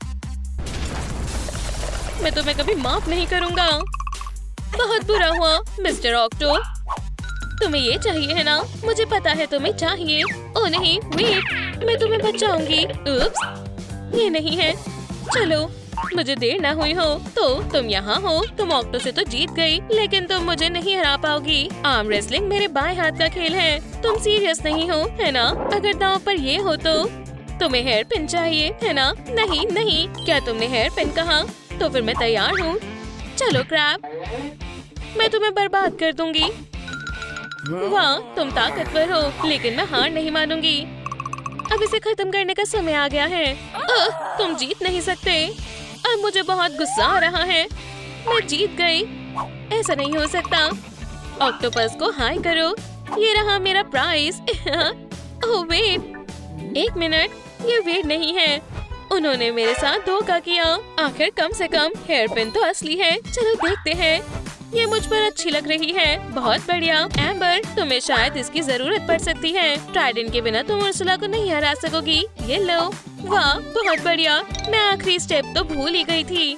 मैं तुम्हें कभी माफ नहीं करूँगा। बहुत बुरा हुआ मिस्टर ऑक्टो। तुम्हें ये चाहिए है ना? मुझे पता है तुम्हें चाहिए। ओह नहीं, वेट, मैं तुम्हें बचाऊंगी। उप्स, ये नहीं है। चलो, मुझे देर ना हुई हो तो तुम यहाँ हो। तुम ऑक्टो से तो जीत गई, लेकिन तुम मुझे नहीं हरा पाओगी। आर्म रेसलिंग मेरे बाएं हाथ का खेल है। तुम सीरियस नहीं हो, है ना? अगर दांव पर ये हो तो तुम्हें हेयर पिन चाहिए, है ना? नहीं नहीं, क्या तुमने हेयर पिन कहा? तो फिर मैं तैयार हूँ। चलो क्रैब, मैं तुम्हें बर्बाद कर दूंगी। वाह, तुम ताकतवर हो, लेकिन मैं हार नहीं मानूंगी। अब इसे खत्म करने का समय आ गया है। आ, तुम जीत नहीं सकते। अब मुझे बहुत गुस्सा आ रहा है। मैं जीत गई। ऐसा नहीं हो सकता। ऑक्टोपस को हाय करो। ये रहा मेरा प्राइज। ओह वेट, एक मिनट, ये वेट नहीं है। उन्होंने मेरे साथ धोखा किया। आखिर कम से कम हेयर पिन तो असली है। चलो देखते हैं। ये मुझ पर अच्छी लग रही है। बहुत बढ़िया। एम्बर, तुम्हें शायद इसकी जरूरत पड़ सकती है। ट्राइडेंट के बिना तुम उर्सुला को नहीं हरा सकोगी। ये लो। वाह, बहुत बढ़िया। मैं आखिरी स्टेप तो भूल ही गई थी।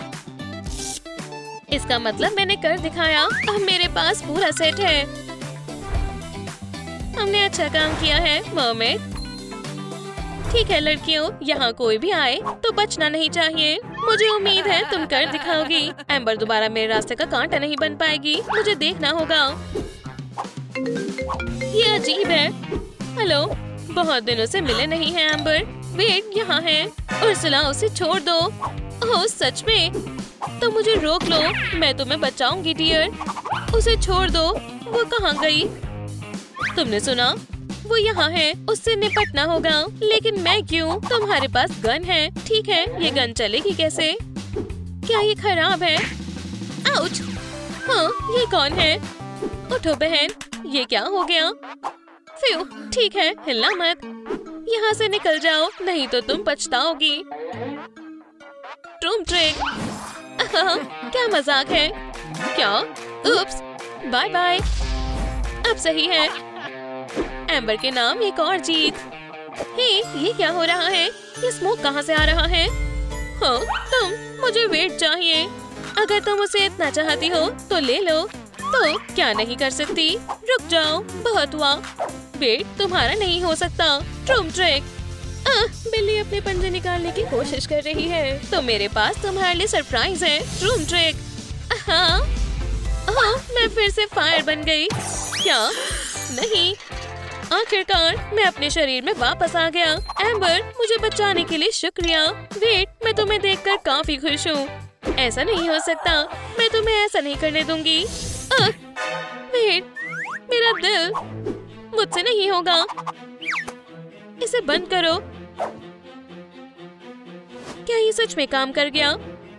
इसका मतलब मैंने कर दिखाया। अब मेरे पास पूरा सेट है। हमने अच्छा काम किया है मर्मेड। ठीक है लड़कियों, यहाँ कोई भी आए तो बचना नहीं चाहिए। मुझे उम्मीद है तुम कर दिखाओगी। एम्बर दोबारा मेरे रास्ते का कांटा नहीं बन पाएगी। मुझे देखना होगा। ये अजीब है। हेलो, बहुत दिनों से मिले नहीं हैं एम्बर। वेट, यहाँ है। उर्सुला, उसे छोड़ दो। ओह सच में? तो मुझे रोक लो। मैं तुम्हें बचाऊंगी डियर। उसे छोड़ दो। वो कहाँ गई? तुमने सुना? वो यहाँ है। उससे निपटना होगा। लेकिन मैं क्यों? तुम्हारे पास गन है। ठीक है, ये गन चलेगी कैसे? क्या ये खराब है? आउच! हाँ, ये कौन है? उठो बहन, ये क्या हो गया? फ्यू, ठीक है, हिलना मत। यहाँ से निकल जाओ, नहीं तो तुम पछताओगी। ट्रूम ट्रिक। क्या मजाक है? क्या? Oops, bye bye. अब सही है। एम्बर के नाम एक और जीत। हे, ये क्या हो रहा है? ये स्मोक कहाँ से आ रहा है? हाँ, तुम, मुझे वेट चाहिए। अगर तुम उसे इतना चाहती हो तो ले लो। तो क्या नहीं कर सकती? रुक जाओ, बहुत हुआ। वेट तुम्हारा नहीं हो सकता। ट्रूम ट्रिक। बिल्ली अपने पंजे निकालने की कोशिश कर रही है। तो मेरे पास तुम्हारे लिए सरप्राइज है। ट्रूम ट्रिक। हाँ, हाँ, मैं फिर से फायर बन गई। क्या? नहीं, आखिरकार मैं अपने शरीर में वापस आ गया। एम्बर, मुझे बचाने के लिए शुक्रिया। वेट, मैं तुम्हें देखकर काफी खुश हूँ। ऐसा नहीं हो सकता, मैं तुम्हें ऐसा नहीं करने दूंगी। अ, वेट, मेरा दिल, मुझसे नहीं होगा। इसे बंद करो। क्या ये सच में काम कर गया?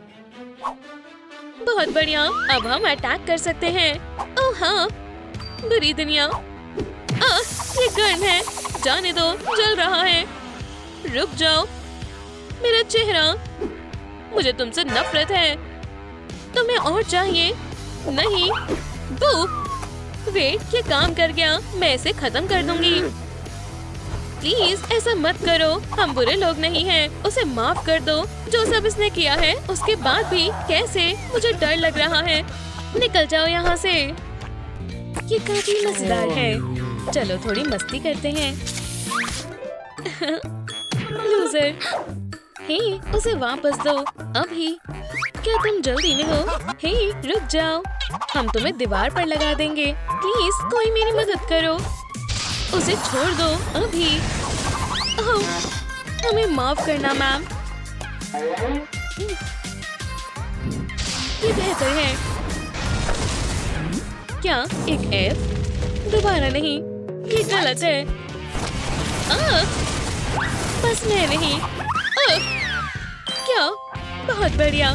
बहुत बढ़िया, अब हम अटैक कर सकते हैं। ओह हाँ, बुरी दुनिया। आ, ये गर्म है, जाने दो, जल रहा है। रुक जाओ, मेरा चेहरा, मुझे तुमसे नफरत है। तुम्हें और चाहिए? नहीं। बू, वेट, ये काम कर गया, मैं इसे खत्म कर दूंगी। प्लीज ऐसा मत करो, हम बुरे लोग नहीं हैं। उसे माफ कर दो, जो सब इसने किया है उसके बाद भी। कैसे? मुझे डर लग रहा है। निकल जाओ यहाँ से। ये काफी मजेदार है। चलो थोड़ी मस्ती करते हैं। लूजर। हे, उसे वापस दो अभी। क्या तुम जल्दी में हो? हे, रुक जाओ, हम तुम्हें दीवार पर लगा देंगे। प्लीज कोई मेरी मदद करो। उसे छोड़ दो अभी। ओह, हमें माफ करना मैम। ये बेहतर है। क्या एक एफ? दोबारा नहीं, ये गलत है। आ, बस मैं नहीं। आ, क्या? बहुत बढ़िया।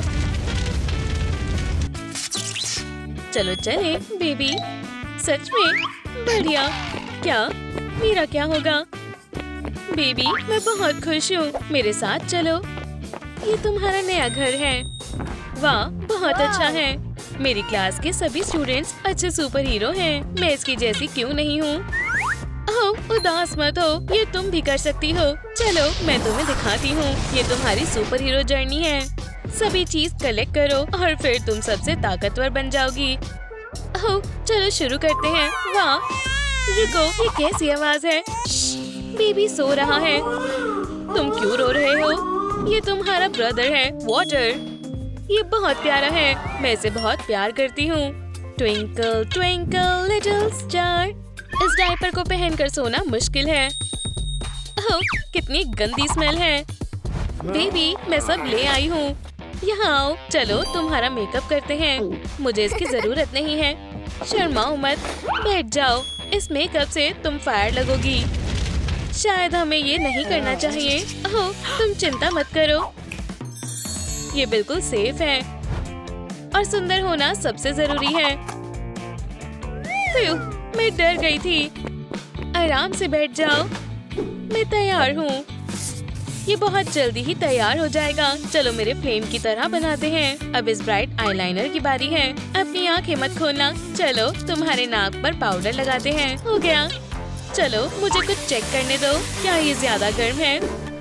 चलो चले बेबी। सच में बढ़िया। क्या मेरा क्या होगा? बेबी, मैं बहुत खुश हूँ, मेरे साथ चलो। ये तुम्हारा नया घर है। वाह, बहुत अच्छा है। मेरी क्लास के सभी स्टूडेंट्स अच्छे सुपर हीरो हैं। मैं इसकी जैसी क्यों नहीं हूँ? ओह, उदास मत हो, ये तुम भी कर सकती हो। चलो मैं तुम्हें दिखाती हूँ। ये तुम्हारी सुपर हीरो जर्नी है। सभी चीज कलेक्ट करो और फिर तुम सबसे ताकतवर बन जाओगी। ओह, चलो शुरू करते हैं। वाह, रुको, ये कैसी आवाज है? बेबी सो रहा है। तुम क्यों रो रहे हो? ये तुम्हारा ब्रदर है, वाटर। ये बहुत प्यारा है, मैं इसे बहुत प्यार करती हूँ। Twinkle twinkle little star. इस डायपर को पहनकर सोना मुश्किल है। ओह, कितनी गंदी स्मेल है। बेबी, मैं सब ले आई हूँ। यहाँ आओ, चलो तुम्हारा मेकअप करते हैं। मुझे इसकी जरूरत नहीं है। शर्माओ मत, बैठ जाओ। इस मेकअप से तुम फायर लगोगी। शायद हमें ये नहीं करना चाहिए। ओह, तुम चिंता मत करो, ये बिल्कुल सेफ है और सुंदर होना सबसे जरूरी है। फ्यू, मैं डर गई थी। आराम से बैठ जाओ, मैं तैयार हूँ। ये बहुत जल्दी ही तैयार हो जाएगा। चलो मेरे फ्लेम की तरह बनाते हैं। अब इस ब्राइट आईलाइनर की बारी है। अपनी आंखें मत खोलना। चलो तुम्हारे नाक पर पाउडर लगाते हैं। हो गया। चलो मुझे कुछ चेक करने दो। क्या ये ज्यादा गर्म है?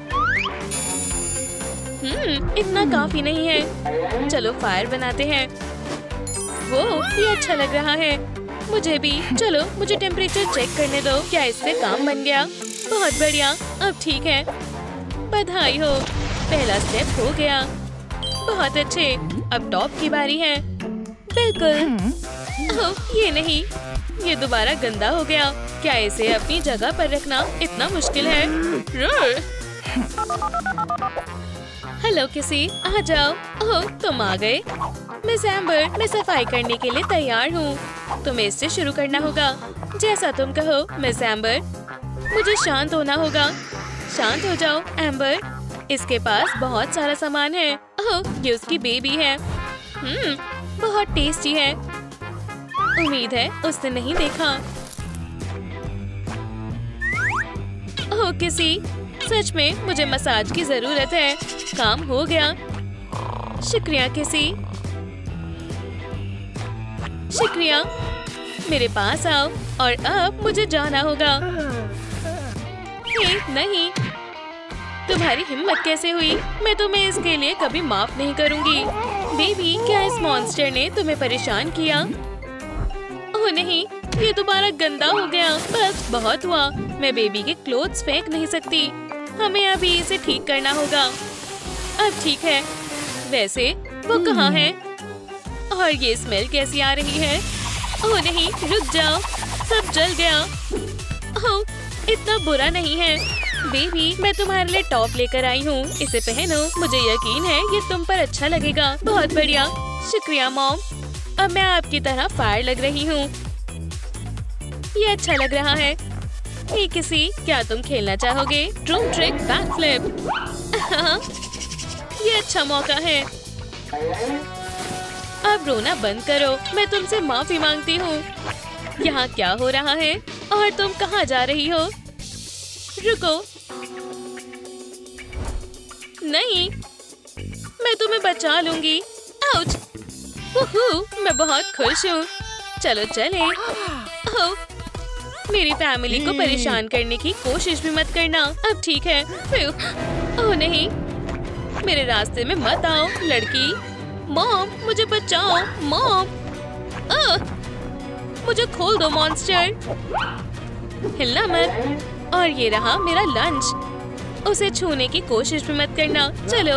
हम्म, इतना काफी नहीं है। चलो फायर बनाते हैं। वो, ये अच्छा लग रहा है। मुझे भी। चलो मुझे टेम्परेचर चेक करने दो। क्या इससे काम बन गया? बहुत बढ़िया, अब ठीक है। बधाई हो, पहला स्टेप हो गया। बहुत अच्छे। अब टॉप की बारी है। बिल्कुल। ओह, ये नहीं, ये दोबारा गंदा हो गया। क्या इसे अपनी जगह पर रखना इतना मुश्किल है? हेलो किसी, आ जाओ। ओह, तुम आ गए। मिस एम्बर, मैं सफाई करने के लिए तैयार हूँ। तुम्हें इससे शुरू करना होगा। जैसा तुम कहो मिस एम्बर। मुझे शांत होना होगा। शांत हो जाओ एम्बर। इसके पास बहुत सारा सामान है। ओह, ये उसकी बेबी है। हम्म, बहुत टेस्टी है। उम्मीद है उसने नहीं देखा। ओह किसी, सच में मुझे मसाज की जरूरत है। काम हो गया। शुक्रिया किसी। शुक्रिया। मेरे पास आओ और अब मुझे जाना होगा। हे, नहीं, तुम्हारी हिम्मत कैसे हुई? मैं तुम्हें इसके लिए कभी माफ नहीं करूंगी। बेबी, क्या इस मॉन्स्टर ने तुम्हें परेशान किया? ओह नहीं, ये दोबारा गंदा हो गया। बस बहुत हुआ। मैं बेबी के क्लोथ्स फेंक नहीं सकती। हमें अभी इसे ठीक करना होगा। अब ठीक है। वैसे वो कहाँ है? और ये स्मेल कैसी आ रही है? ओह नहीं, रुक जाओ, सब जल गया। ओह, इतना बुरा नहीं है। बेबी, मैं तुम्हारे लिए टॉप लेकर आई हूँ, इसे पहनो, मुझे यकीन है ये तुम पर अच्छा लगेगा। बहुत बढ़िया, शुक्रिया मॉम। अब मैं आपकी तरह फायर लग रही हूँ। ये अच्छा लग रहा है। हे किसी, क्या तुम खेलना चाहोगे? Drum trick back flip. ये अच्छा मौका है। अब रोना बंद करो, मैं तुमसे माफी मांगती हूँ। यहाँ क्या हो रहा है और तुम कहाँ जा रही हो? रुको, नहीं, मैं तुम्हें बचा लूंगी। आउच! उहू, मैं बहुत खुश हूँ। चलो चले। ओह, मेरी फैमिली को परेशान करने की कोशिश भी मत करना। अब ठीक है। ओह नहीं, मेरे रास्ते में मत आओ लड़की। मॉम, मुझे बचाओ। मॉम, आह, मुझे खोल दो मॉन्स्टर। हिलना मत। और ये रहा मेरा लंच। उसे छूने की कोशिश भी मत करना। चलो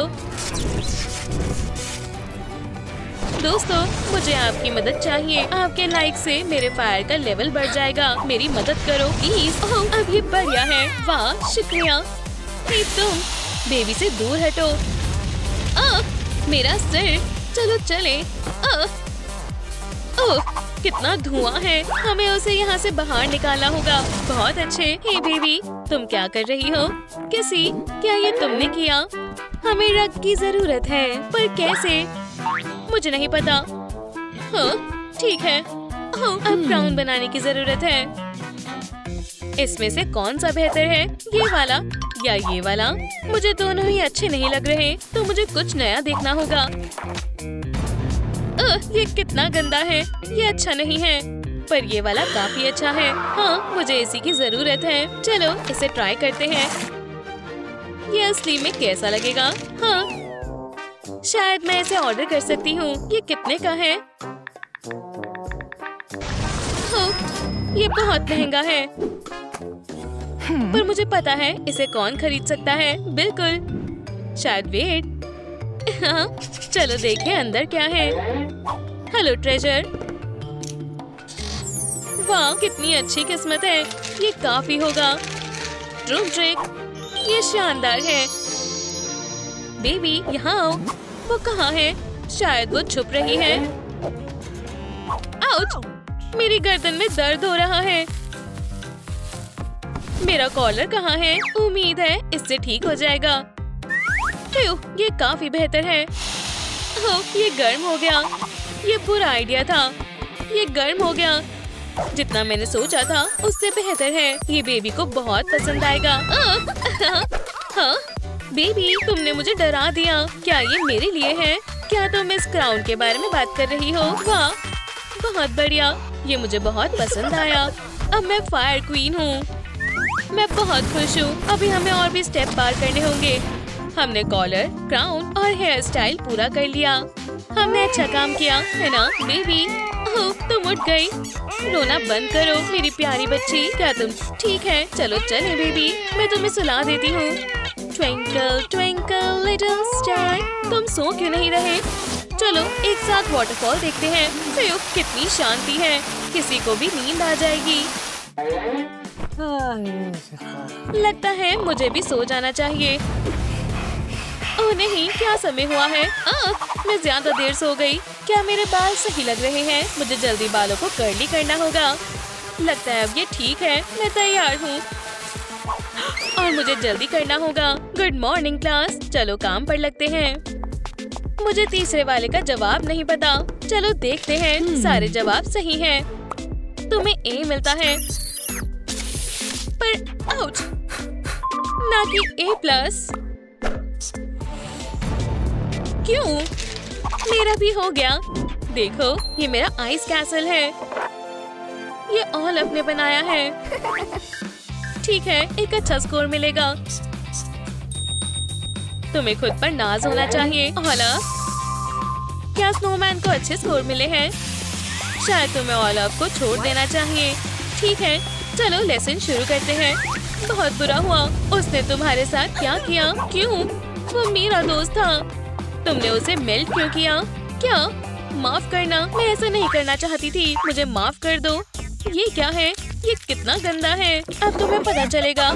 दोस्तों, मुझे आपकी मदद चाहिए। आपके लाइक से मेरे फायर का लेवल बढ़ जाएगा। मेरी मदद करो प्लीज। ओह, अब ये बढ़िया है। वाह, शुक्रिया। हे तुम, बेबी से दूर हटो। आह, मेरा सिर। चलो चले। आह, ओह, कितना धुआं है। हमें उसे यहाँ से बाहर निकालना होगा। बहुत अच्छे। हे बेबी, तुम क्या कर रही हो? किसी, क्या ये तुमने किया? हमें रग की जरूरत है, पर कैसे? मुझे नहीं पता। हाँ, ठीक है। हाँ, अब ब्राउन बनाने की जरूरत है। इसमें से कौन सा बेहतर है, ये वाला या ये वाला? मुझे दोनों ही अच्छे नहीं लग रहे, तो मुझे कुछ नया देखना होगा। अ, ये कितना गंदा है। ये अच्छा नहीं है, पर ये वाला काफी अच्छा है। हाँ, मुझे इसी की जरूरत है। चलो इसे ट्राई करते हैं। ये असली में कैसा लगेगा? हाँ, शायद मैं इसे ऑर्डर कर सकती हूँ। ये कितने का है? हाँ, ये बहुत महंगा है, पर मुझे पता है इसे कौन खरीद सकता है। बिल्कुल, शायद वेट। हाँ, चलो देखें अंदर क्या है। Hello treasure. वाह, कितनी अच्छी किस्मत है। ये काफी होगा। ड्रूम ट्रिक, ये शानदार है। बेबी, यहाँ आओ। वो कहाँ है? शायद वो छुप रही है। आउच! मेरी गर्दन में दर्द हो रहा है। मेरा कॉलर कहाँ है? उम्मीद है इससे ठीक हो जाएगा। ये काफी बेहतर है। ओह, ये गर्म हो गया। ये बुरा आइडिया था। ये गर्म हो गया। जितना मैंने सोचा था उससे बेहतर है। ये बेबी को बहुत पसंद आएगा। हाँ, बेबी, तुमने मुझे डरा दिया। क्या ये मेरे लिए है? क्या तुम इस क्राउन के बारे में बात कर रही हो? वाह, बहुत बढ़िया। ये मुझे बहुत पसंद आया। अब मैं फायर क्वीन हूँ। मैं बहुत खुश हूँ। अभी हमें और भी स्टेप पार करने होंगे। हमने कॉलर, क्राउन और हेयर स्टाइल पूरा कर लिया। हमने अच्छा काम किया, है ना बेबी? ओह, तुम उठ गई। रोना बंद करो मेरी प्यारी बच्ची। क्या तुम ठीक है? चलो चले बेबी, मैं तुम्हें सुला देती हूँ। ट्विंकल ट्विंकल लिटिल स्टार, तुम सो क्यों नहीं रहे? चलो एक साथ वाटरफॉल देखते हैं। फिर कितनी शांति है, किसी को भी नींद आ जाएगी। लगता है मुझे भी सो जाना चाहिए। ओह नहीं, क्या समय हुआ है? आ, मैं ज्यादा देर सो गई। क्या मेरे बाल सही लग रहे हैं? मुझे जल्दी बालों को कर्ली करना होगा। लगता है अब ये ठीक है। मैं तैयार हूँ और मुझे जल्दी करना होगा। गुड मॉर्निंग क्लास, चलो काम पर लगते हैं। मुझे तीसरे वाले का जवाब नहीं पता। चलो देखते हैं। सारे जवाब सही हैं। तुम्हें ए मिलता है, पर आउच, ना कि ए प्लस। क्यों? मेरा भी हो गया। देखो, ये मेरा आइस कैसल है। ये ऑलिव ने बनाया है। ठीक है, एक अच्छा स्कोर मिलेगा। तुम्हें खुद पर नाज होना चाहिए ऑलिव। क्या स्नोमैन को अच्छे स्कोर मिले हैं? शायद तुम्हें ऑलिव को छोड़ देना चाहिए। ठीक है, चलो लेसन शुरू करते हैं। बहुत बुरा हुआ। उसने तुम्हारे साथ क्या किया? क्यों? वो मेरा दोस्त था। तुमने उसे मेल्ट क्यों किया? क्या? माफ करना, मैं ऐसा नहीं करना चाहती थी। मुझे माफ कर दो। ये क्या है? ये कितना गंदा है, अब तुम्हें पता चलेगा।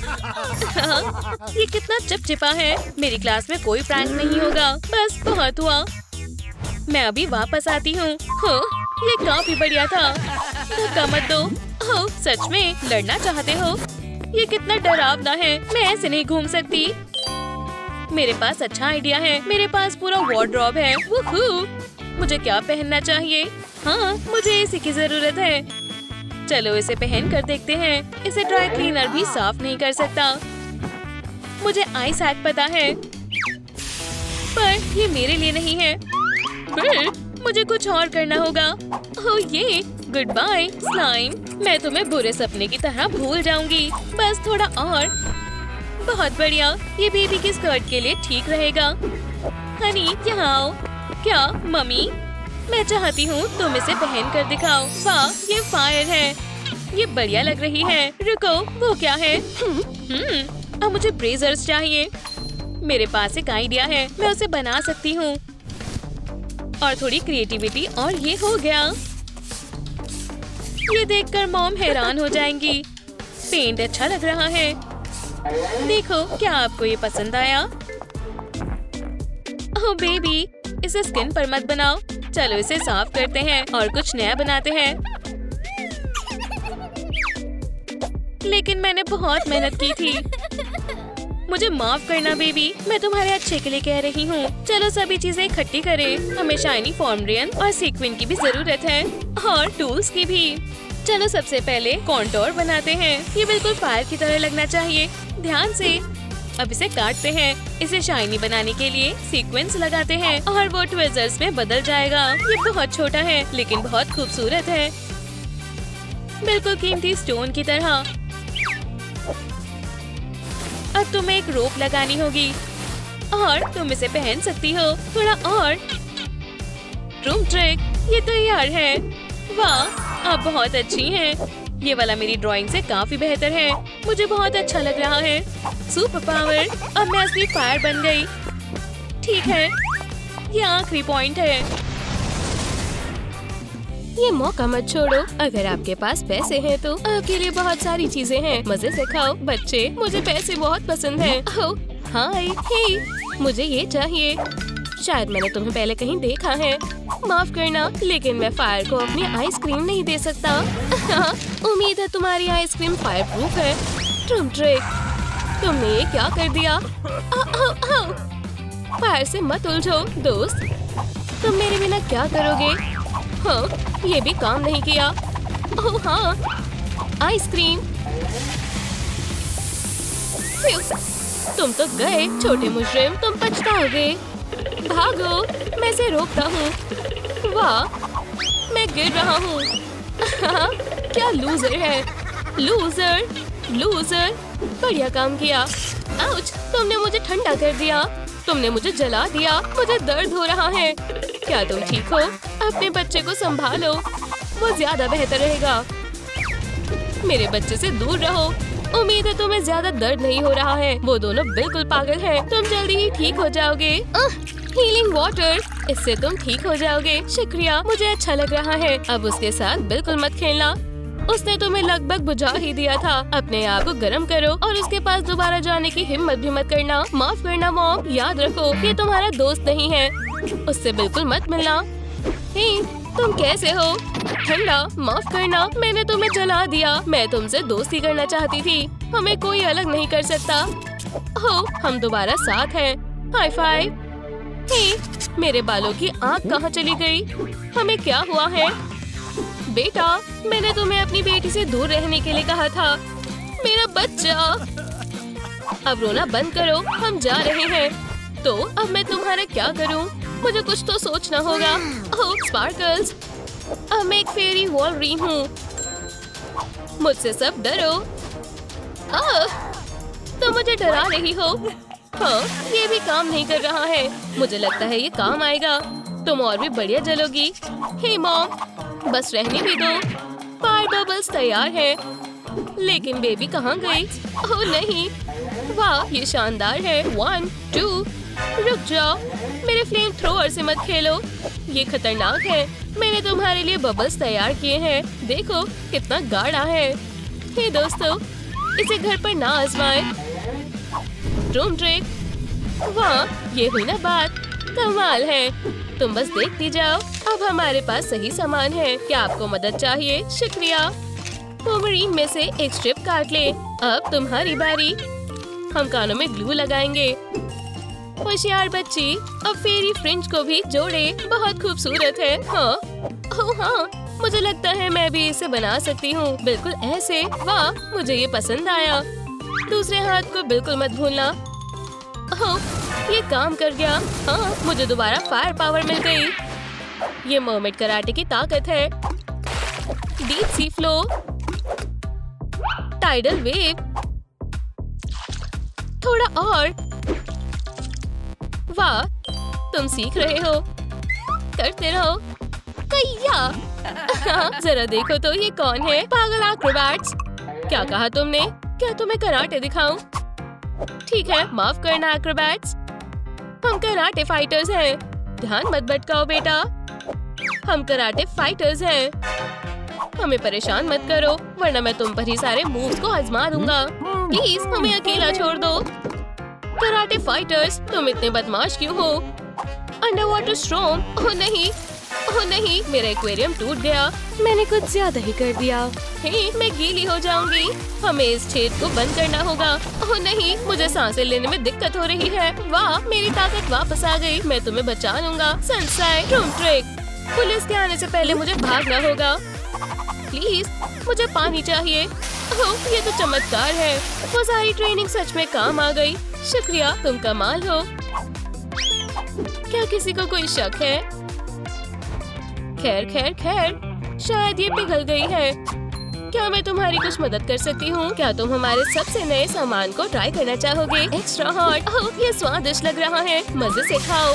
ये कितना चिपचिपा है। मेरी क्लास में कोई प्रैंक नहीं होगा। बस बहुत हुआ, मैं अभी वापस आती हूँ। हो, ये काफी बढ़िया था। धक्का मत दो। हो, सच में लड़ना चाहते हो? ये कितना डरावना है, मैं ऐसे नहीं घूम सकती। मेरे पास अच्छा आइडिया है, मेरे पास पूरा वार्डरोब है। वूहू! मुझे क्या पहनना चाहिए? हाँ, मुझे इसी की जरूरत है। चलो इसे पहन कर देखते हैं। इसे ड्राई क्लीनर भी साफ नहीं कर सकता। मुझे आइस हैक पता है, पर ये मेरे लिए नहीं है। फिर मुझे कुछ और करना होगा। ओह ये, गुड बाय स्लाइम। मैं तुम्हें बुरे सपने की तरह भूल जाऊंगी। बस थोड़ा और। बहुत बढ़िया, ये बेबी की स्कर्ट के लिए ठीक रहेगा। हनी यहाँ आओ। क्या मम्मी? मैं चाहती हूँ तुम इसे पहन कर दिखाओ। वाह, ये फायर है, ये बढ़िया लग रही है। रुको, वो क्या है? हम्म, अब मुझे ब्रेजर्स चाहिए। मेरे पास एक आइडिया है, मैं उसे बना सकती हूँ। और थोड़ी क्रिएटिविटी और ये हो गया। ये देखकर मॉम हैरान हो जाएंगी। पेंट अच्छा लग रहा है। देखो, क्या आपको ये पसंद आया? ओह बेबी, इसे स्किन पर मत बनाओ। चलो इसे साफ करते हैं और कुछ नया बनाते हैं। लेकिन मैंने बहुत मेहनत की थी। मुझे माफ करना बेबी, मैं तुम्हारे अच्छे के लिए कह रही हूँ। चलो सभी चीजें इकट्ठी करें। हमें शाइनी फॉर्मरियन और सीक्वेंस की भी जरूरत है और टूल्स की भी। चलो सबसे पहले कॉन्टोर बनाते हैं। ये बिल्कुल फायर की तरह लगना चाहिए। ध्यान से। अब इसे काटते हैं। इसे शाइनी बनाने के लिए सीक्वेंस लगाते हैं और वो ट्विज़र्स में बदल जाएगा। ये बहुत छोटा है लेकिन बहुत खूबसूरत है, बिल्कुल कीमती स्टोन की तरह। अब तुम्हें एक रोप लगानी होगी और तुम इसे पहन सकती हो। थोड़ा और। रूम ट्रिक, ये तैयार है। वाह, आप बहुत अच्छी हैं। ये वाला मेरी ड्राइंग से काफी बेहतर है। मुझे बहुत अच्छा लग रहा है। सुपर पावर, अब मैं असली फायर बन गई। ठीक है, ये आखिरी पॉइंट है। ये मौका मत छोड़ो। अगर आपके पास पैसे हैं तो आपके लिए बहुत सारी चीजें हैं। मजे से खाओ बच्चे, मुझे पैसे बहुत पसंद हैं। ओह हाय, हे, मुझे ये चाहिए। शायद मैंने तुम्हें पहले कहीं देखा है। माफ करना, लेकिन मैं फायर को अपनी आइसक्रीम नहीं दे सकता। उम्मीद है तुम्हारी आइसक्रीम फायर प्रूफ है। ट्रूम ट्रिक, तुमने ये क्या कर दिया? आ, आ, आ। फायर से मत उलझो दोस्त। तुम मेरे बिना क्या करोगे? हाँ, ये भी काम नहीं किया। ओह हाँ, आइसक्रीम। तुम तो गए छोटे मुजरिम, तुम पछताओगे। भागो, मैं इसे रोकता हूँ। वाह, मैं गिर रहा हूँ। क्या लूजर है। Loser, loser. बढ़िया काम किया। आउच, तुमने मुझे ठंडा कर दिया। तुमने मुझे जला दिया। मुझे दर्द हो रहा है। क्या तुम ठीक हो? अपने बच्चे को संभालो, वो ज्यादा बेहतर रहेगा। मेरे बच्चे से दूर रहो। उम्मीद है तुम्हें ज्यादा दर्द नहीं हो रहा है। वो दोनों बिल्कुल पागल हैं। तुम जल्दी ही ठीक हो जाओगे। हीलिंग वाटर, इससे तुम ठीक हो जाओगे। शुक्रिया, मुझे अच्छा लग रहा है। अब उसके साथ बिल्कुल मत खेलना। उसने तुम्हें लगभग बुझा ही दिया था। अपने आप को गर्म करो और उसके पास दोबारा जाने की हिम्मत भी मत करना। माफ करना मॉम, याद रखो ये तुम्हारा दोस्त नहीं है। उससे बिल्कुल मत मिलना। हे, तुम कैसे हो? ठंडा, माफ करना, मैंने तुम्हें जला दिया। मैं तुमसे दोस्ती करना चाहती थी। हमें कोई अलग नहीं कर सकता। हो, हम दोबारा साथ हैं। High five. हे, मेरे बालों की आँख कहाँ चली गई? हमें क्या हुआ है? बेटा, मैंने तुम्हें अपनी बेटी से दूर रहने के लिए कहा था। मेरा बच्चा। अब रोना बंद करो, हम जा रहे हैं। तो अब मैं तुम्हारा क्या करूं? मुझे कुछ तो सोचना होगा। ओह स्पार्कल्स, अब मैं एक फेरी वॉल्वरीन हूँ। मुझसे सब डरो। आह, तुम मुझे डरा रही हो। हाँ, ये भी काम नहीं कर रहा है। मुझे लगता है ये काम आएगा। तुम और भी बढ़िया जलोगी। हे मॉम, बस रहने भी दो। फायर बबल्स तैयार है। लेकिन बेबी कहाँ गई? ओह नहीं। वाह, ये शानदार है। वन, टू, रुक जाओ। मेरे फ्लेम थ्रोअर से मत खेलो, ये खतरनाक है। मैंने तुम्हारे लिए बबल्स तैयार किए हैं, देखो कितना गाढ़ा है। हे दोस्तों, इसे घर पर ना आजमाएं। ड्रूम ट्रिक, वाह ये हुई ना बात, कमाल है। तुम बस देखती जाओ। अब हमारे पास सही सामान है। क्या आपको मदद चाहिए? शुक्रिया। पोमरीन में से एक स्ट्रिप काट ले। अब तुम्हारी बारी। हम कानों में ग्लू लगाएंगे। होशियार बच्ची, अब फेरी फ्रिंज को भी जोड़े। बहुत खूबसूरत है। हाँ, ओह हाँ, मुझे लगता है मैं भी इसे बना सकती हूँ, बिल्कुल ऐसे। वाह, मुझे ये पसंद आया। दूसरे हाथ को बिल्कुल मत भूलना। ओह, ये काम कर गया। हाँ, मुझे दोबारा फायर पावर मिल गई। ये मर्मेड कराटे की ताकत है। Deep sea flow, tidal wave, थोड़ा और। वाह, तुम सीख रहे हो, करते रहो। कैया, जरा देखो तो ये कौन है? पागल एक्रोबैट्स। क्या कहा तुमने? क्या तुम्हें कराटे दिखाऊं? ठीक है, माफ करना एक्रोबैट्स। हम कराटे फाइटर्स हैं। ध्यान मत भटकाओ बेटा, हम कराटे फाइटर्स हैं। हमें परेशान मत करो, वरना मैं तुम पर ही सारे मूव्स को आजमा दूंगा। प्लीज हमें अकेला छोड़ दो। कराटे फाइटर्स, तुम इतने बदमाश क्यों हो? Under water storm. ओह नहीं, ओह नहीं, मेरा एक्वेरियम टूट गया। मैंने कुछ ज्यादा ही कर दिया। हे, मैं गीली हो जाऊंगी। हमें इस छेद को बंद करना होगा। ओह नहीं, मुझे सांसें लेने में दिक्कत हो रही है। वाह, मेरी ताकत वापस आ गई। मैं तुम्हें बचा लूंगा। सनसाइड ड्रूम ट्रिक, पुलिस के आने से पहले मुझे भागना होगा। प्लीज, मुझे पानी चाहिए। ओह, ये तो चमत्कार है। वो सारी ट्रेनिंग सच में काम आ गई। शुक्रिया, तुम कमाल हो। क्या किसी को कोई शक है? खैर खैर खैर, शायद ये पिघल गई है। क्या मैं तुम्हारी कुछ मदद कर सकती हूँ? क्या तुम हमारे सबसे नए सामान को ट्राई करना चाहोगे? Extra hot. ओह, ये स्वादिष्ट लग रहा है, मजे से खाओ।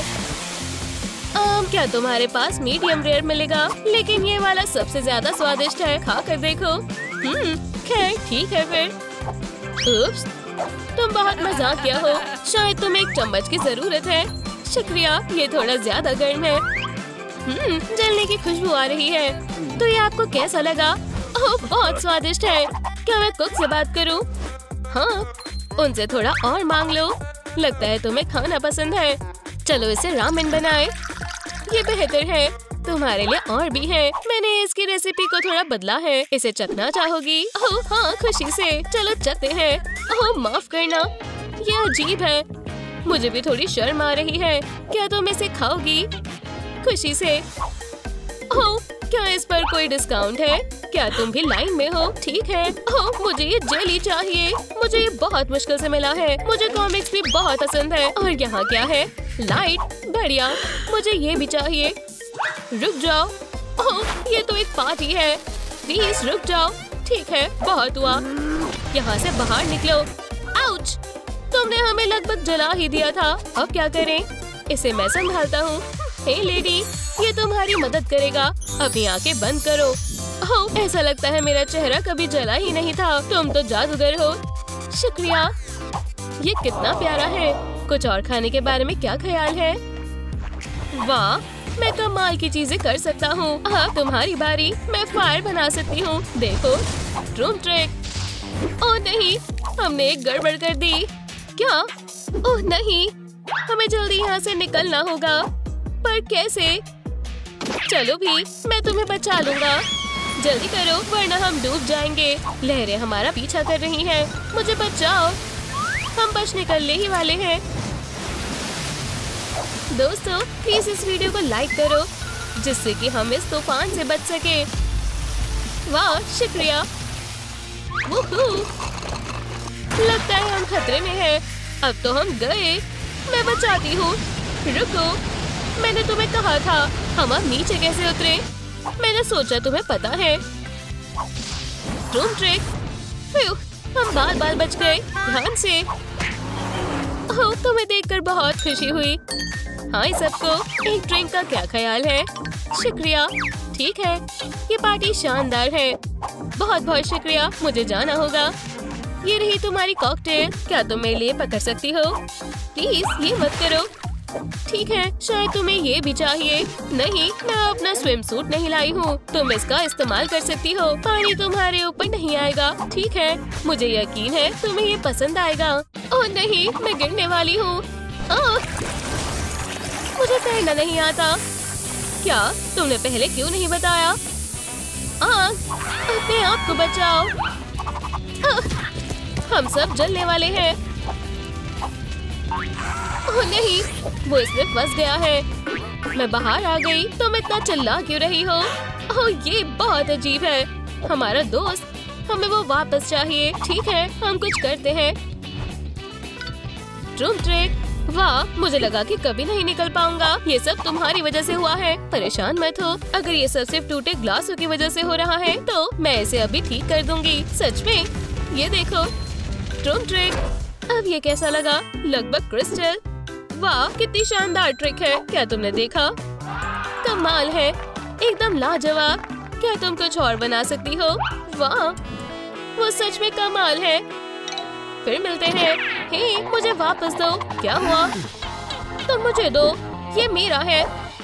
आम, क्या तुम्हारे पास मीडियम रेयर मिलेगा? लेकिन ये वाला सबसे ज्यादा स्वादिष्ट है, खा कर देखो। हम्म, खैर ठीक है फिर। उप्स, तुम बहुत मजाकिया हो। शायद तुम्हें एक चम्मच की जरूरत है। शुक्रिया, ये थोड़ा ज्यादा गर्म है। हम्म, जलने की खुशबू आ रही है। तो ये आपको कैसा लगा? ओह, बहुत स्वादिष्ट है। क्या मैं कुक से बात करूं? हाँ, उनसे थोड़ा और मांग लो। लगता है तुम्हें खाना पसंद है। चलो इसे रामेन बनाएं। ये बेहतर है। तुम्हारे लिए और भी है। मैंने इसकी रेसिपी को थोड़ा बदला है। इसे चखना चाहोगी? ओह हाँ, खुशी से। चलो चखते हैं। ओह माफ करना, ये अजीब है। मुझे भी थोड़ी शर्म आ रही है। क्या तुम इसे खाओगी? खुशी से। ओह, क्या इस पर कोई डिस्काउंट है? क्या तुम भी लाइन में हो? ठीक है। ओह, मुझे ये जेली चाहिए। मुझे ये बहुत मुश्किल से मिला है। मुझे कॉमिक्स भी बहुत पसंद है। और यहाँ क्या है? लाइट, बढ़िया। मुझे ये भी चाहिए। रुक जाओ। ओह, ये तो एक पार्टी है। प्लीज रुक जाओ। ठीक है, बहुत हुआ। यहाँ से बाहर निकलो। आउच! तुमने हमें लगभग जला ही दिया था। अब क्या करें? इसे मैं संभालता हूँ। हे लेडी, ये तुम्हारी मदद करेगा। अपनी आंखें बंद करो। ओह, ऐसा लगता है मेरा चेहरा कभी जला ही नहीं था। तुम तो जादूगर हो। शुक्रिया। ये कितना प्यारा है। कुछ और खाने के बारे में क्या ख्याल है? वाह, मैं कमाल की चीजें कर सकता हूँ। हाँ, तुम्हारी बारी। मैं फायर बना सकती हूँ। देखो, ड्रूम ट्रिक। ओह नहीं, हमने एक गड़बड़ कर दी। क्या? ओह नहीं, हमें जल्दी यहाँ से निकलना होगा। पर कैसे? चलो भी, मैं तुम्हें बचा लूंगा। जल्दी करो, वरना हम डूब जाएंगे। लहरें हमारा पीछा कर रही हैं। मुझे बचाओ, हम बच निकलने ही वाले हैं। दोस्तों, प्लीज इस वीडियो को लाइक करो, जिससे कि हम इस तूफान से बच सके। वाह, शुक्रिया। वूहू! लगता है हम खतरे में हैं। अब तो हम गए। मैं बचाती हूँ। रुको, मैंने तुम्हें कहा था। हम अब नीचे कैसे उतरे? मैंने सोचा तुम्हें पता है। ड्रूम ट्रिक। फ्यू, हम बार बार बच गए। ध्यान से। ओह, तुम्हें देखकर बहुत खुशी हुई। हाय सबको, एक ड्रिंक का क्या ख्याल है? शुक्रिया। ठीक है, ये पार्टी शानदार है। बहुत बहुत शुक्रिया, मुझे जाना होगा। ये रही तुम्हारी कॉकटेल। क्या तुम मेरे लिए पकड़ सकती हो? प्लीज ये मत करो। ठीक है, शायद तुम्हें ये भी चाहिए। नहीं, मैं अपना स्विम सूट नहीं लाई हूँ। तुम इसका इस्तेमाल कर सकती हो। पानी तुम्हारे ऊपर नहीं आएगा। ठीक है, मुझे यकीन है तुम्हें ये पसंद आएगा। ओह नहीं, मैं गिरने वाली हूँ। मुझे तैरना नहीं आता। क्या तुमने पहले क्यों नहीं बताया? आग, अपने आप को बचाओ। आ, हम सब जलने वाले हैं। ओह नहीं, वो इसमें फंस गया है। मैं बाहर आ गई। तुम इतना चिल्ला क्यों रही हो? ओह ये बहुत अजीब है। हमारा दोस्त, हमें वो वापस चाहिए। ठीक है, हम कुछ करते हैं। Room trick. वाह, मुझे लगा कि कभी नहीं निकल पाऊंगा। ये सब तुम्हारी वजह से हुआ है। परेशान मत हो। अगर ये सब सिर्फ टूटे ग्लासों की वजह से हो रहा है तो मैं इसे अभी ठीक कर दूंगी। सच में, ये देखो रूम ट्रिक। अब ये कैसा लगा? लगभग क्रिस्टल। वाह, कितनी शानदार ट्रिक है। क्या तुमने देखा? कमाल है, एकदम लाजवाब। क्या तुम कुछ और बना सकती हो? वाह, वो सच में कमाल है। फिर मिलते हैं। हे, मुझे वापस दो। क्या हुआ? तुम मुझे दो, ये मेरा है।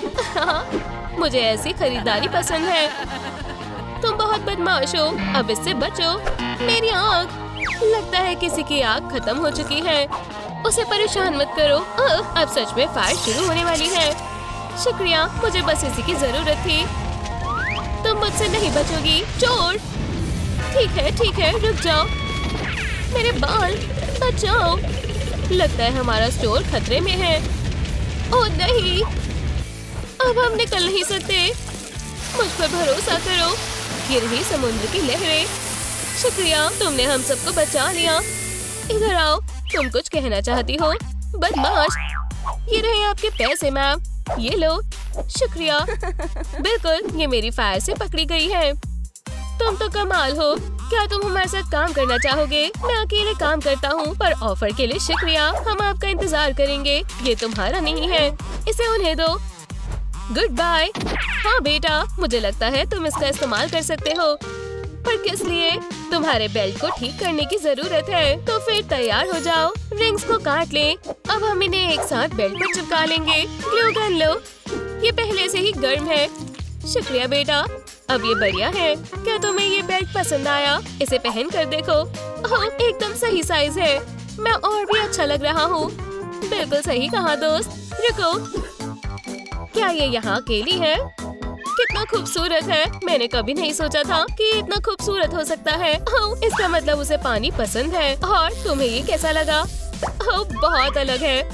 मुझे ऐसी खरीदारी पसंद है। तुम बहुत बदमाश हो। अब इससे बचो। मेरी आँख, लगता है किसी की आग खत्म हो चुकी है। उसे परेशान मत करो। अब सच में फायर शुरू होने वाली है। शुक्रिया, मुझे बस इसी की जरूरत थी। तुम मुझसे नहीं बचोगी, चोर। ठीक है ठीक है, रुक जाओ। मेरे बाल, बचाओ। लगता है हमारा स्टोर खतरे में है। ओह नहीं, अब हम निकल नहीं सकते। मुझ पर भरोसा करो। ये रही समुद्र की लहरें। शुक्रिया, तुमने हम सबको बचा लिया। इधर आओ, तुम कुछ कहना चाहती हो? बदमाश, ये रहे आपके पैसे मैम। ये लो। शुक्रिया। बिल्कुल, ये मेरी फायर से पकड़ी गई है। तुम तो कमाल हो। क्या तुम हमारे साथ काम करना चाहोगे? मैं अकेले काम करता हूँ, पर ऑफर के लिए शुक्रिया। हम आपका इंतजार करेंगे। ये तुम्हारा नहीं है, इसे उन्हें दो। Good bye. हाँ बेटा, मुझे लगता है तुम इसका इस्तेमाल कर सकते हो। पर किस लिए? तुम्हारे बेल्ट को ठीक करने की जरूरत है। तो फिर तैयार हो जाओ। रिंग्स को काट लें। अब हम इन्हें एक साथ बेल्ट पर चिपका लेंगे। ग्लू गन लो, ये पहले से ही गर्म है। शुक्रिया बेटा, अब ये बढ़िया है। क्या तुम्हें ये बेल्ट पसंद आया? इसे पहन कर देखो। ओह, एकदम सही साइज है। मैं और भी अच्छा लग रहा हूँ। बिल्कुल सही कहा दोस्त। रुको, क्या ये यहाँ अकेली है? कितना खूबसूरत है। मैंने कभी नहीं सोचा था कि ये इतना खूबसूरत हो सकता है। ओह, इसका मतलब उसे पानी पसंद है। और तुम्हें ये कैसा लगा? ओह, बहुत अलग है।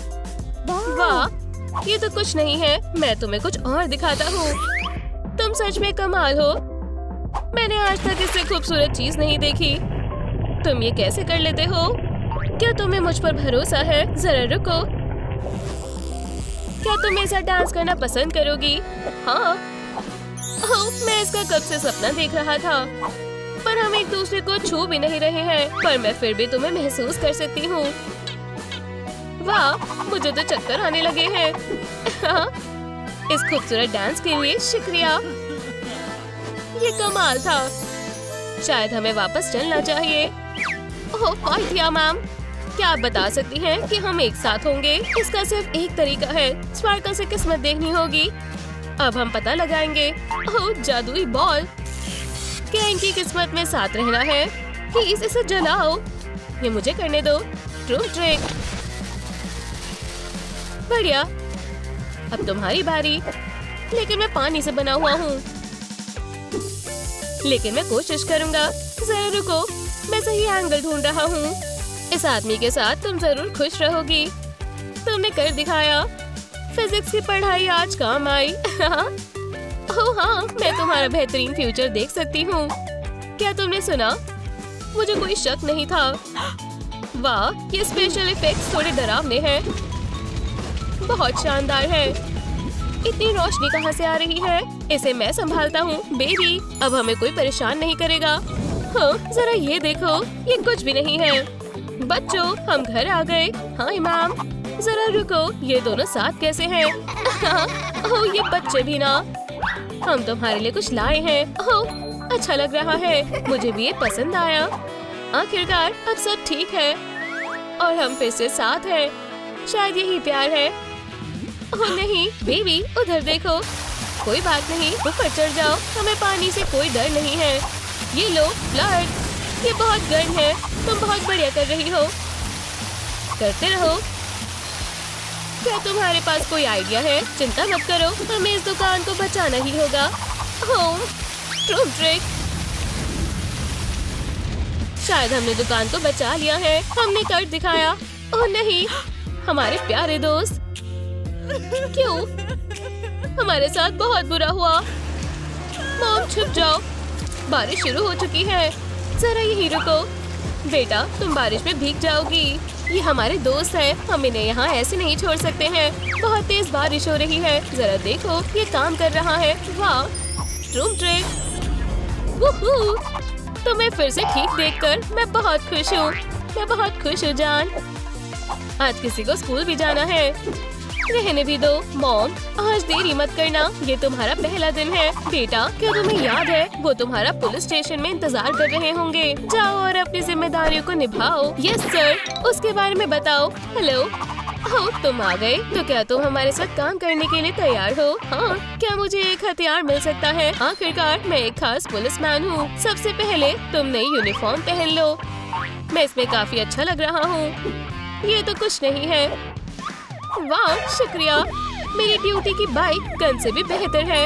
वाह, ये तो कुछ नहीं है। मैं तुम्हें कुछ और दिखाता हूँ। तुम सच में कमाल हो। मैंने आज तक इससे खूबसूरत चीज नहीं देखी। तुम ये कैसे कर लेते हो? क्या तुम्हें मुझ पर भरोसा है? जरा रुको। क्या तुम मेरे साथ डांस करना पसंद करोगी? हाँ। ओह, मैं इसका कब से सपना देख रहा था। पर हम एक दूसरे को छू भी नहीं रहे हैं। पर मैं फिर भी तुम्हें महसूस कर सकती हूँ। वाह, मुझे तो चक्कर आने लगे हैं। इस खूबसूरत डांस के लिए शुक्रिया। ये कमाल था। शायद हमें वापस चलना चाहिए। ओह, फाइट किया मैम। क्या आप बता सकती हैं कि हम एक साथ होंगे? इसका सिर्फ एक तरीका है। स्पार्कल से किस्मत देखनी होगी। अब हम पता लगाएंगे। ओह, जादुई बॉल। क्या इनकी किस्मत में साथ रहना है? प्लीज इसे जलाओ। ये मुझे करने दो। Room trick. बढ़िया, अब तुम्हारी बारी। लेकिन मैं पानी से बना हुआ हूँ। लेकिन मैं कोशिश करूँगा। जरा रुको, मैं सही एंगल ढूंढ रहा हूँ। इस आदमी के साथ तुम जरूर खुश रहोगी। तुमने कर दिखाया। फिजिक्स की पढ़ाई आज काम आई। ओह हाँ, मैं तुम्हारा बेहतरीन फ्यूचर देख सकती हूँ। क्या तुमने सुना? मुझे कोई शक नहीं था। वाह, ये स्पेशल इफेक्ट्स थोड़े डरावने हैं। बहुत शानदार है। इतनी रोशनी कहाँ से आ रही है? इसे मैं संभालता हूँ बेबी। अब हमें कोई परेशान नहीं करेगा। हाँ, जरा ये देखो, ये कुछ भी नहीं है। बच्चों, हम घर आ गए। हाँ इमाम, जरा रुको, ये दोनों साथ कैसे हैं? ओह, ये बच्चे भी ना। हम तुम्हारे लिए कुछ लाए हैं। ओह, अच्छा लग रहा है। मुझे भी ये पसंद आया। आखिरकार अब सब ठीक है और हम फिर से साथ हैं। शायद यही प्यार है। ओह नहीं बेबी, उधर देखो। कोई बात नहीं, ऊपर चढ़ जाओ, हमें पानी से कोई डर नहीं है। ये लो फ्लड, ये बहुत गर्म है। तुम बहुत बढ़िया कर रही हो, करते रहो। क्या तुम्हारे पास कोई आइडिया है? चिंता मत करो, हमें इस दुकान को बचाना ही होगा। ओह ट्रूम ट्रिक, शायद हमने दुकान को बचा लिया है। हमने कर दिखाया। ओह नहीं, हमारे प्यारे दोस्त, क्यों? हमारे साथ बहुत बुरा हुआ। मॉम छुप जाओ, बारिश शुरू हो चुकी है। जरा यहीं रुको। बेटा तुम बारिश में भीग जाओगी। ये हमारे दोस्त हैं, हम इन्हें यहाँ ऐसे नहीं छोड़ सकते हैं। बहुत तेज बारिश हो रही है, जरा देखो ये काम कर रहा है। वाह ट्रूम ट्रिक, वूहू! तुम्हें फिर से ठीक देखकर मैं बहुत खुश हूँ। मैं बहुत खुश हूँ जान। आज किसी को स्कूल भी जाना है। रहने भी दो मॉम, आज देरी मत करना, ये तुम्हारा पहला दिन है। बेटा क्या तुम्हें याद है, वो तुम्हारा पुलिस स्टेशन में इंतजार कर रहे होंगे। जाओ और अपनी जिम्मेदारियों को निभाओ। यस सर, उसके बारे में बताओ। हेलो, ओह तुम आ गए, तो क्या तुम हमारे साथ काम करने के लिए तैयार हो? हाँ, क्या मुझे एक हथियार मिल सकता है? आखिरकार मैं एक खास पुलिसमैन हूँ। सबसे पहले तुम नई यूनिफॉर्म पहन लो, मैं इसमें काफी अच्छा लग रहा हूँ। ये तो कुछ नहीं है। वाह शुक्रिया, मेरी ड्यूटी की बाइक गन से भी बेहतर है।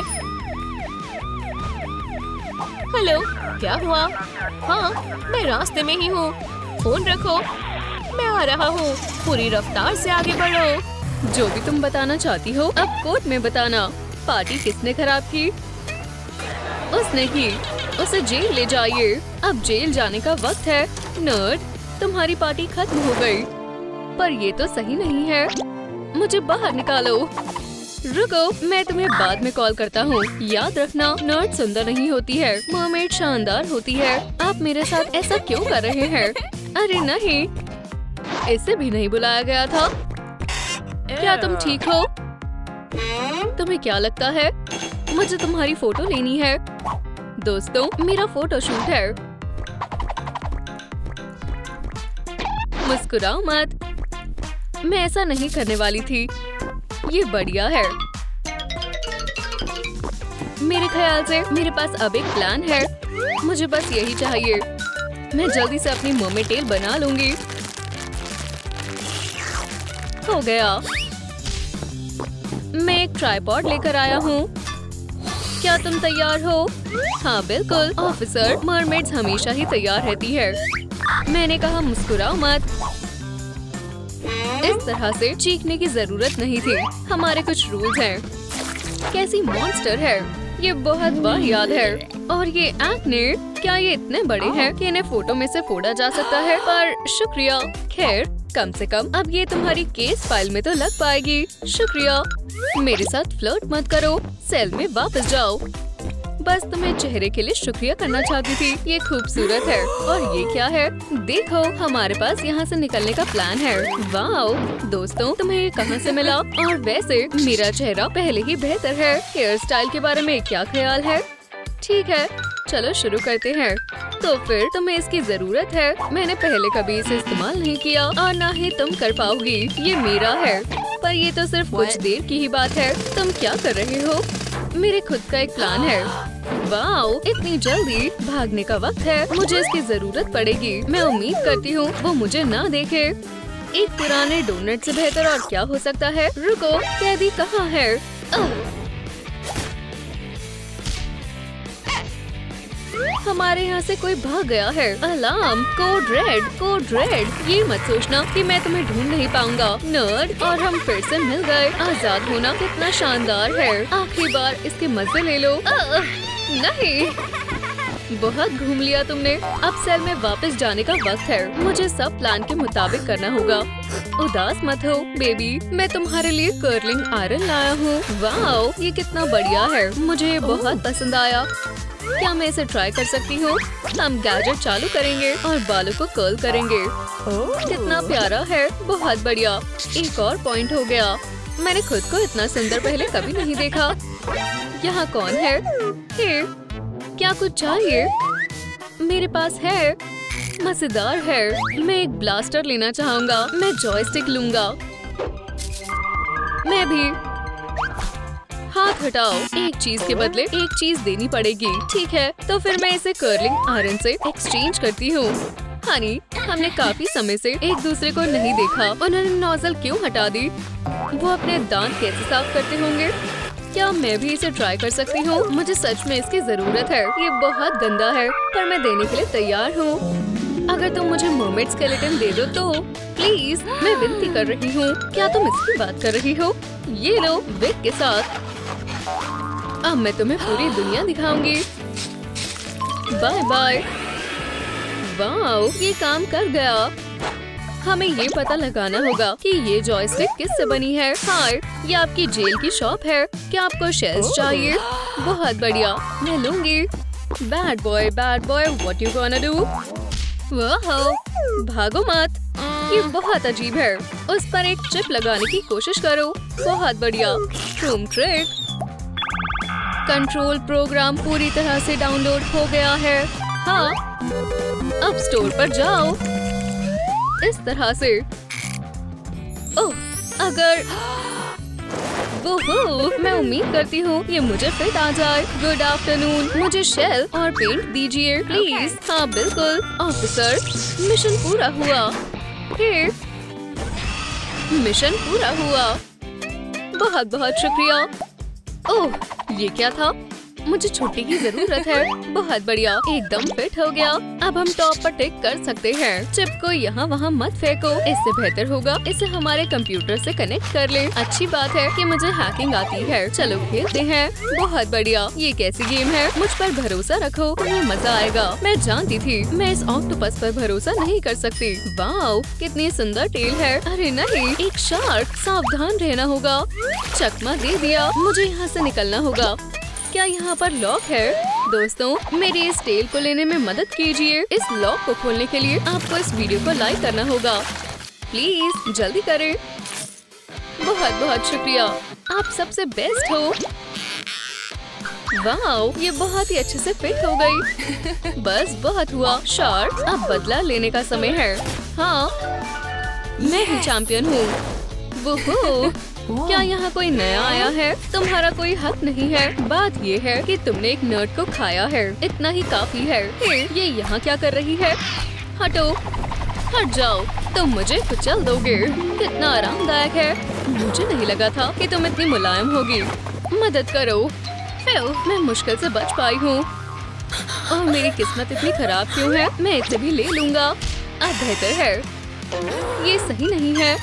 हेलो, क्या हुआ? हाँ मैं रास्ते में ही हूँ, फोन रखो, मैं आ रहा हूँ। पूरी रफ्तार से आगे बढ़ो। जो भी तुम बताना चाहती हो अब कोर्ट में बताना। पार्टी किसने खराब की? उसने की, उसे जेल ले जाइए। अब जेल जाने का वक्त है। नर्ड, तुम्हारी पार्टी खत्म हो गई। पर ये तो सही नहीं है, मुझे बाहर निकालो। रुको, मैं तुम्हें बाद में कॉल करता हूँ। याद रखना, नर्ड सुंदर नहीं होती है, मरमेड शानदार होती है। आप मेरे साथ ऐसा क्यों कर रहे हैं? अरे नहीं, इसे भी नहीं बुलाया गया था। क्या तुम ठीक हो? तुम्हें क्या लगता है? मुझे तुम्हारी फोटो लेनी है। दोस्तों, मेरा फोटो शूट है। मुस्कुराओ मत, मैं ऐसा नहीं करने वाली थी। ये बढ़िया है। मेरे ख्याल से मेरे पास अब एक प्लान है। मुझे बस यही चाहिए। मैं जल्दी से अपनी मर्मेड टेल बना लूंगी। हो गया। मैं एक ट्राइपॉड लेकर आया हूँ। क्या तुम तैयार हो? हाँ बिल्कुल ऑफिसर, मरमेड्स हमेशा ही तैयार रहती है। मैंने कहा मुस्कुराओ मत। इस तरह से चीखने की जरूरत नहीं थी। हमारे कुछ रूल्स हैं। कैसी मॉन्स्टर है, ये बहुत बार याद है। और ये एक्ने, क्या ये इतने बड़े हैं कि इन्हें फोटो में से फोड़ा जा सकता है? पर शुक्रिया। खैर, कम से कम अब ये तुम्हारी केस फाइल में तो लग पाएगी। शुक्रिया। मेरे साथ फ्लर्ट मत करो, सेल में वापस जाओ। बस तुम्हें चेहरे के लिए शुक्रिया करना चाहती थी। ये खूबसूरत है। और ये क्या है? देखो, हमारे पास यहाँ से निकलने का प्लान है। वाओ दोस्तों, तुम्हें ये कहाँ से मिला? और वैसे मेरा चेहरा पहले ही बेहतर है। हेयर स्टाइल के बारे में क्या ख्याल है? ठीक है, चलो शुरू करते हैं। तो फिर तुम्हें इसकी जरूरत है। मैंने पहले कभी इसे इस्तेमाल नहीं किया और ना ही तुम कर पाओगी। ये मेरा है, पर ये तो सिर्फ कुछ देर की ही बात है। तुम क्या कर रहे हो? मेरे खुद का एक प्लान है। वाओ, इतनी जल्दी? भागने का वक्त है। मुझे इसकी जरूरत पड़ेगी। मैं उम्मीद करती हूँ वो मुझे ना देखे। एक पुराने डोनट से बेहतर और क्या हो सकता है? रुको, कैदी कहाँ है? हमारे यहाँ से कोई भाग गया है। Alarm, code red, code red. ये मत सोचना कि मैं तुम्हें ढूंढ नहीं पाऊंगा नर्ड। और हम फिर से मिल गए। आजाद होना कितना शानदार है। आखिरी बार इसके मजे ले लो। आ, नहीं, बहुत घूम लिया तुमने। अब सेल में वापस जाने का वक्त है। मुझे सब प्लान के मुताबिक करना होगा। उदास मत हो बेबी, मैं तुम्हारे लिए कर्लिंग आयरन लाया हूँ। वाओ, ये कितना बढ़िया है। मुझे ये बहुत पसंद आया। क्या मैं इसे ट्राई कर सकती हूँ? हम गैजेट चालू करेंगे और बालों को कर्ल करेंगे। ओह, कितना प्यारा है। बहुत बढ़िया। एक और पॉइंट हो गया। मैंने खुद को इतना सुंदर पहले कभी नहीं देखा। यहाँ कौन है? हे, क्या कुछ चाहिए? मेरे पास है, मजेदार है। मैं एक ब्लास्टर लेना चाहूँगा। मैं जॉयस्टिक लूंगा। मैं भी। हाथ हटाओ। एक चीज के बदले एक चीज देनी पड़ेगी। ठीक है, तो फिर मैं इसे कर्लिंग आयरन से एक्सचेंज करती हूँ। हनी, हमने काफी समय से एक दूसरे को नहीं देखा। उन्होंने नोजल क्यों हटा दी? वो अपने दांत कैसे साफ करते होंगे? क्या मैं भी इसे ट्राई कर सकती हूँ? मुझे सच में इसकी जरूरत है। ये बहुत गंदा है, पर मैं देने के लिए तैयार हूँ। अगर तुम मुझे मर्मेड स्केलेटन दे दो तो प्लीज, मैं विनती कर रही हूँ। क्या तुम इसकी बात कर रही हो? ये लो, विग के साथ। अब मैं तुम्हें पूरी दुनिया दिखाऊंगी। Bye bye. वाओ, ये काम कर गया। हमें ये पता लगाना होगा कि ये जॉयस्टिक किससे बनी है। हाय, ये आपकी जेल की शॉप है। क्या आपको शेल्स चाहिए? बहुत बढ़िया, मैं लूंगी। Bad boy, bad boy, what you gonna do? वाह, भागो मत। ये बहुत अजीब है। उस पर एक चिप लगाने की कोशिश करो। बहुत बढ़िया। Room trick. कंट्रोल प्रोग्राम पूरी तरह से डाउनलोड हो गया है। हाँ, अब स्टोर पर जाओ। इस तरह से। ओह, अगर वोहो, मैं उम्मीद करती हूँ ये मुझे फिट आ जाए। गुड आफ्टरनून, मुझे शेल और पेंट दीजिए प्लीज। हाँ बिल्कुल ऑफिसर, मिशन पूरा हुआ। फिर मिशन पूरा हुआ। बहुत बहुत शुक्रिया। ओह, ये क्या था? मुझे छुट्टी की जरूरत है। बहुत बढ़िया, एकदम फिट हो गया। अब हम टॉप पर टिक कर सकते हैं। चिप को यहाँ वहाँ मत फेंको। इससे बेहतर होगा इसे हमारे कंप्यूटर से कनेक्ट कर ले। अच्छी बात है कि मुझे हैकिंग आती है। चलो खेलते हैं। बहुत बढ़िया, ये कैसी गेम है? मुझ पर भरोसा रखो, तुम्हें मजा आएगा। मैं जानती थी मैं इस ऑक्टोपस पर भरोसा नहीं कर सकती। वाओ, कितनी सुंदर टेल है। अरे नहीं, एक शार्क। सावधान रहना होगा। चकमा दे दिया। मुझे यहाँ से निकलना होगा। क्या यहाँ पर लॉक है? दोस्तों, मेरी इस टेल को लेने में मदद कीजिए। इस लॉक को खोलने के लिए आपको इस वीडियो को लाइक करना होगा। प्लीज जल्दी करें। बहुत बहुत शुक्रिया, आप सबसे बेस्ट हो। वाओ, ये बहुत ही अच्छे से फिट हो गई। बस बहुत हुआ। शार्क, अब बदला लेने का समय है। हाँ, मैं ही चैंपियन हूँ। वोहो, क्या यहाँ कोई नया आया है? तुम्हारा कोई हक नहीं है। बात ये है कि तुमने एक नर्ड को खाया है। इतना ही काफी है। ये यहाँ क्या कर रही है? हटो, हट जाओ। तुम मुझे कुचल दोगे। कितना आरामदायक है। मुझे नहीं लगा था कि तुम इतनी मुलायम होगी। मदद करो। मैं मुश्किल से बच पाई हूँ। और मेरी किस्मत इतनी खराब क्यों है? मैं इसे भी ले लूंगा। अब बेहतर है। ये सही नहीं है।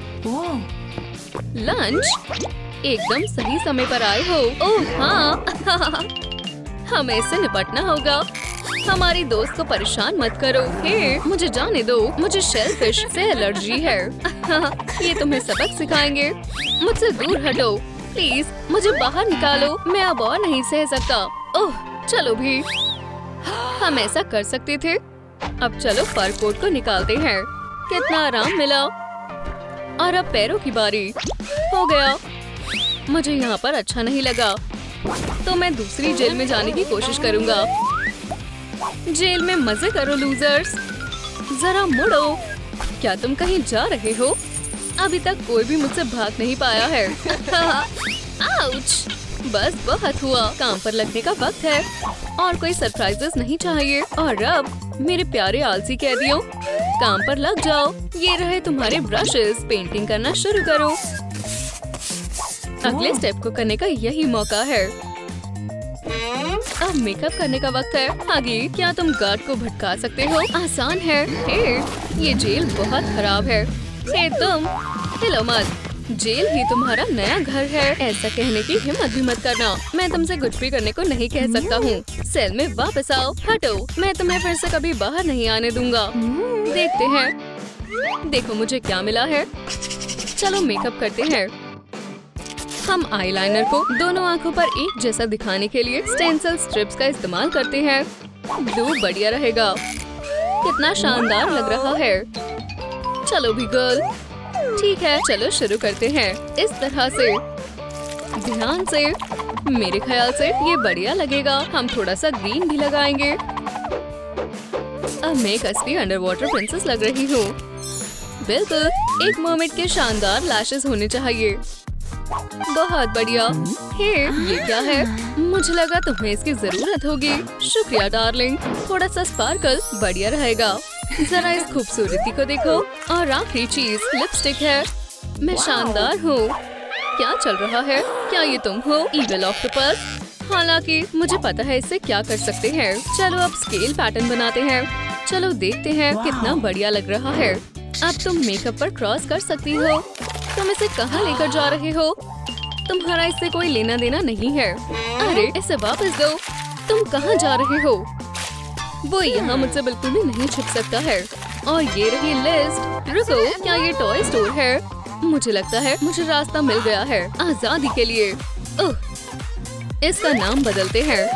लंच, एकदम सही समय पर आए हो। ओह हाँ, हमें इससे निपटना होगा। हमारी दोस्त को परेशान मत करो। हे, मुझे जाने दो। मुझे शेलफिश से एलर्जी है। ये तुम्हें सबक सिखाएंगे। मुझसे दूर हटो प्लीज। मुझे बाहर निकालो। मैं अब और नहीं सह सकता। ओह, चलो भी, हम ऐसा कर सकते थे। अब चलो फर कोट को निकालते हैं। कितना आराम मिला। और अब पैरों की बारी। हो गया। मुझे यहाँ पर अच्छा नहीं लगा, तो मैं दूसरी जेल में जाने की कोशिश करूँगा। जेल में मजे करो लूजर्स। जरा मुड़ो। क्या तुम कहीं जा रहे हो? अभी तक कोई भी मुझसे भाग नहीं पाया है। आउच! बस बहुत हुआ। काम पर लगने का वक्त है और कोई सरप्राइजेस नहीं चाहिए। और अब मेरे प्यारे आलसी कैदियों, काम पर लग जाओ। ये रहे तुम्हारे ब्रशेस। पेंटिंग करना शुरू करो। अगले स्टेप को करने का यही मौका है। अब मेकअप करने का वक्त है। आगे, क्या तुम गार्ड को भटका सकते हो? आसान है। हे, ये जेल बहुत खराब है। हे तुम, हिलो मत। जेल ही तुम्हारा नया घर है। ऐसा कहने की हिम्मत भी मत करना। मैं तुमसे कुछ भी करने को नहीं कह सकता हूँ। सेल में वापस आओ। हटो, मैं तुम्हें फिर से कभी बाहर नहीं आने दूंगा। देखते हैं। देखो मुझे क्या मिला है। चलो मेकअप करते हैं। हम आईलाइनर को दोनों आंखों पर एक जैसा दिखाने के लिए स्टेंसिल स्ट्रिप्स का इस्तेमाल करते हैं। ब्लू बढ़िया रहेगा। कितना शानदार लग रहा है। चलो भी गर्ल। ठीक है, चलो शुरू करते हैं। इस तरह से, ध्यान से। मेरे ख्याल से ये बढ़िया लगेगा। हम थोड़ा सा ग्रीन भी लगाएंगे। अब मैं एक असली अंडर वाटर प्रिंसेस लग रही हूँ। बिल्कुल, एक मर्मेड के शानदार लैशेस होने चाहिए। बहुत बढ़िया। हे, ये क्या है? मुझे लगा तुम्हें इसकी जरूरत होगी। शुक्रिया डार्लिंग, थोड़ा सा स्पार्कल बढ़िया रहेगा। जरा इस खूबसूरती को देखो। और आखिरी चीज लिपस्टिक है। मैं शानदार हूँ। क्या चल रहा है? क्या ये तुम हो ईगल ऑक्टोपस? हालांकि मुझे पता है इससे क्या कर सकते हैं। चलो अब स्केल पैटर्न बनाते हैं। चलो देखते हैं कितना बढ़िया लग रहा है। अब तुम मेकअप पर क्रॉस कर सकती हो। तुम इसे कहाँ लेकर जा रहे हो? तुम्हारा इससे कोई लेना देना नहीं है। अरे इसे वापस दो। तुम कहाँ जा रहे हो? वो यहाँ मुझसे बिल्कुल भी नहीं छुप सकता है। और ये रही लिस्ट। रुको, क्या ये टॉय स्टोर है? मुझे लगता है मुझे रास्ता मिल गया है आजादी के लिए। ओह, इसका नाम बदलते हैं।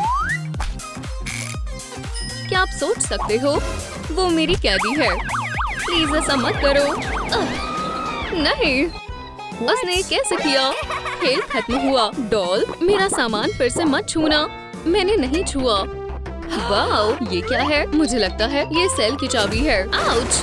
क्या आप सोच सकते हो वो मेरी कैदी है? प्लीज ऐसा मत करो। अह, नहीं, उसने ये कैसे किया? खेल खत्म हुआ। डॉल, मेरा सामान फिर से मत छूना। मैंने नहीं छुआ। वाह, ये क्या है? मुझे लगता है ये सेल की चाबी है। आउच!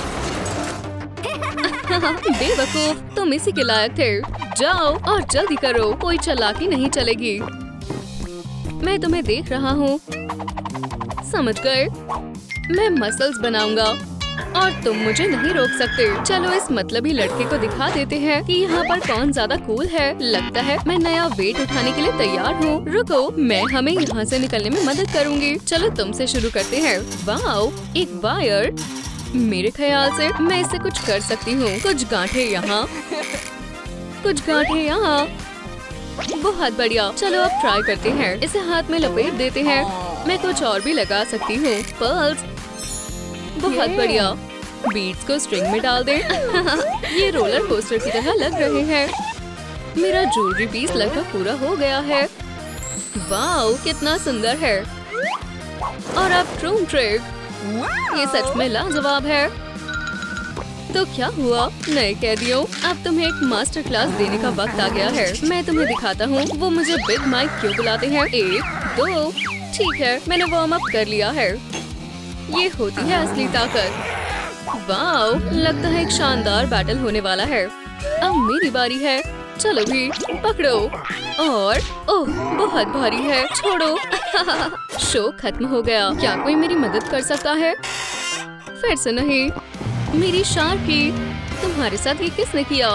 बेवकूफ, तुम इसी के लायक थे। जाओ और जल्दी करो, कोई चालाकी नहीं चलेगी। मैं तुम्हें देख रहा हूँ। समझ गए? मैं मसल्स बनाऊंगा और तुम मुझे नहीं रोक सकते। चलो इस मतलबी लड़के को दिखा देते हैं कि यहाँ पर कौन ज्यादा कूल है। लगता है मैं नया वेट उठाने के लिए तैयार हूँ। रुको, मैं हमें यहाँ से निकलने में मदद करूँगी। चलो तुमसे शुरू करते हैं। वाओ, एक वायर। मेरे ख्याल से मैं इससे कुछ कर सकती हूँ। कुछ गांठें यहाँ, कुछ गांठें यहाँ। बहुत बढ़िया। चलो अब ट्राई करते हैं। इसे हाथ में लपेट देते हैं। मैं कुछ और भी लगा सकती हूँ। पर्ल्स, बहुत बढ़िया। बीड्स को स्ट्रिंग में डाल दें। ये रोलर कोस्टर की तरह लग रहे हैं। मेरा ज्वेलरी पीस लगभग पूरा हो गया है। वाओ, कितना सुंदर है। और अब ट्रूम ट्रिक, ये सच में लाजवाब है। तो क्या हुआ नए कैदियों? अब तुम्हें एक मास्टर क्लास देने का वक्त आ गया है। मैं तुम्हें दिखाता हूँ वो मुझे बिग माइक क्यों बुलाते हैं। एक, दो, ठीक है, मैंने वार्म अप कर लिया है। ये होती है असली ताकत। वाओ, लगता है एक शानदार बैटल होने वाला है। अब मेरी बारी है। चलो भी, पकड़ो। और ओह, बहुत भारी है, छोड़ो। शो खत्म हो गया। क्या कोई मेरी मदद कर सकता है? फिर से नहीं। मेरी शार्की, तुम्हारे साथ ये किसने किया?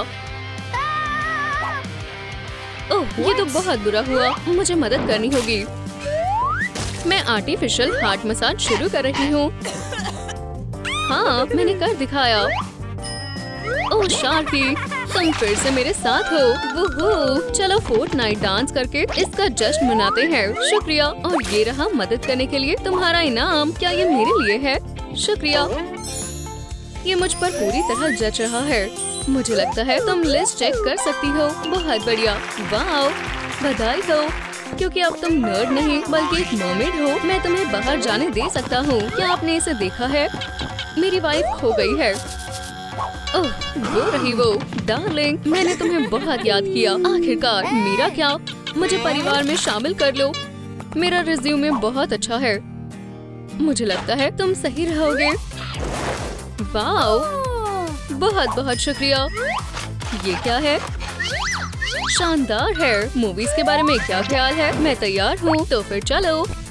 ओह, ये तो बहुत बुरा हुआ। मुझे मदद करनी होगी। मैं आर्टिफिशियल हार्ट मसाज शुरू कर रही हूँ। हाँ, मैंने कर दिखाया। ओह शार्की, तुम फिर से मेरे साथ हो। वूहू, चलो फोर्टनाइट डांस करके इसका जश्न मनाते हैं। शुक्रिया। और ये रहा मदद करने के लिए तुम्हारा इनाम। क्या ये मेरे लिए है? शुक्रिया। ये मुझ पर पूरी तरह जच रहा है। मुझे लगता है तुम लिस्ट चेक कर सकती हो। बहुत बढ़िया। वाओ, बधाई हो, क्योंकि अब तुम नर्ड नहीं बल्कि एक मर्मेड हो। मैं तुम्हें बाहर जाने दे सकता हूँ। क्या आपने इसे देखा है? मेरी वाइफ खो गई है। ओह, वो रही वो। डार्लिंग, मैंने तुम्हें बहुत याद किया। आखिरकार। मेरा क्या? मुझे परिवार में शामिल कर लो। मेरा रिज्यूमे बहुत अच्छा है। मुझे लगता है तुम सही रहोगे। वाओ, बहुत बहुत शुक्रिया। ये क्या है? शानदार है। मूवीज के बारे में क्या ख्याल है? मैं तैयार हूँ। तो फिर चलो।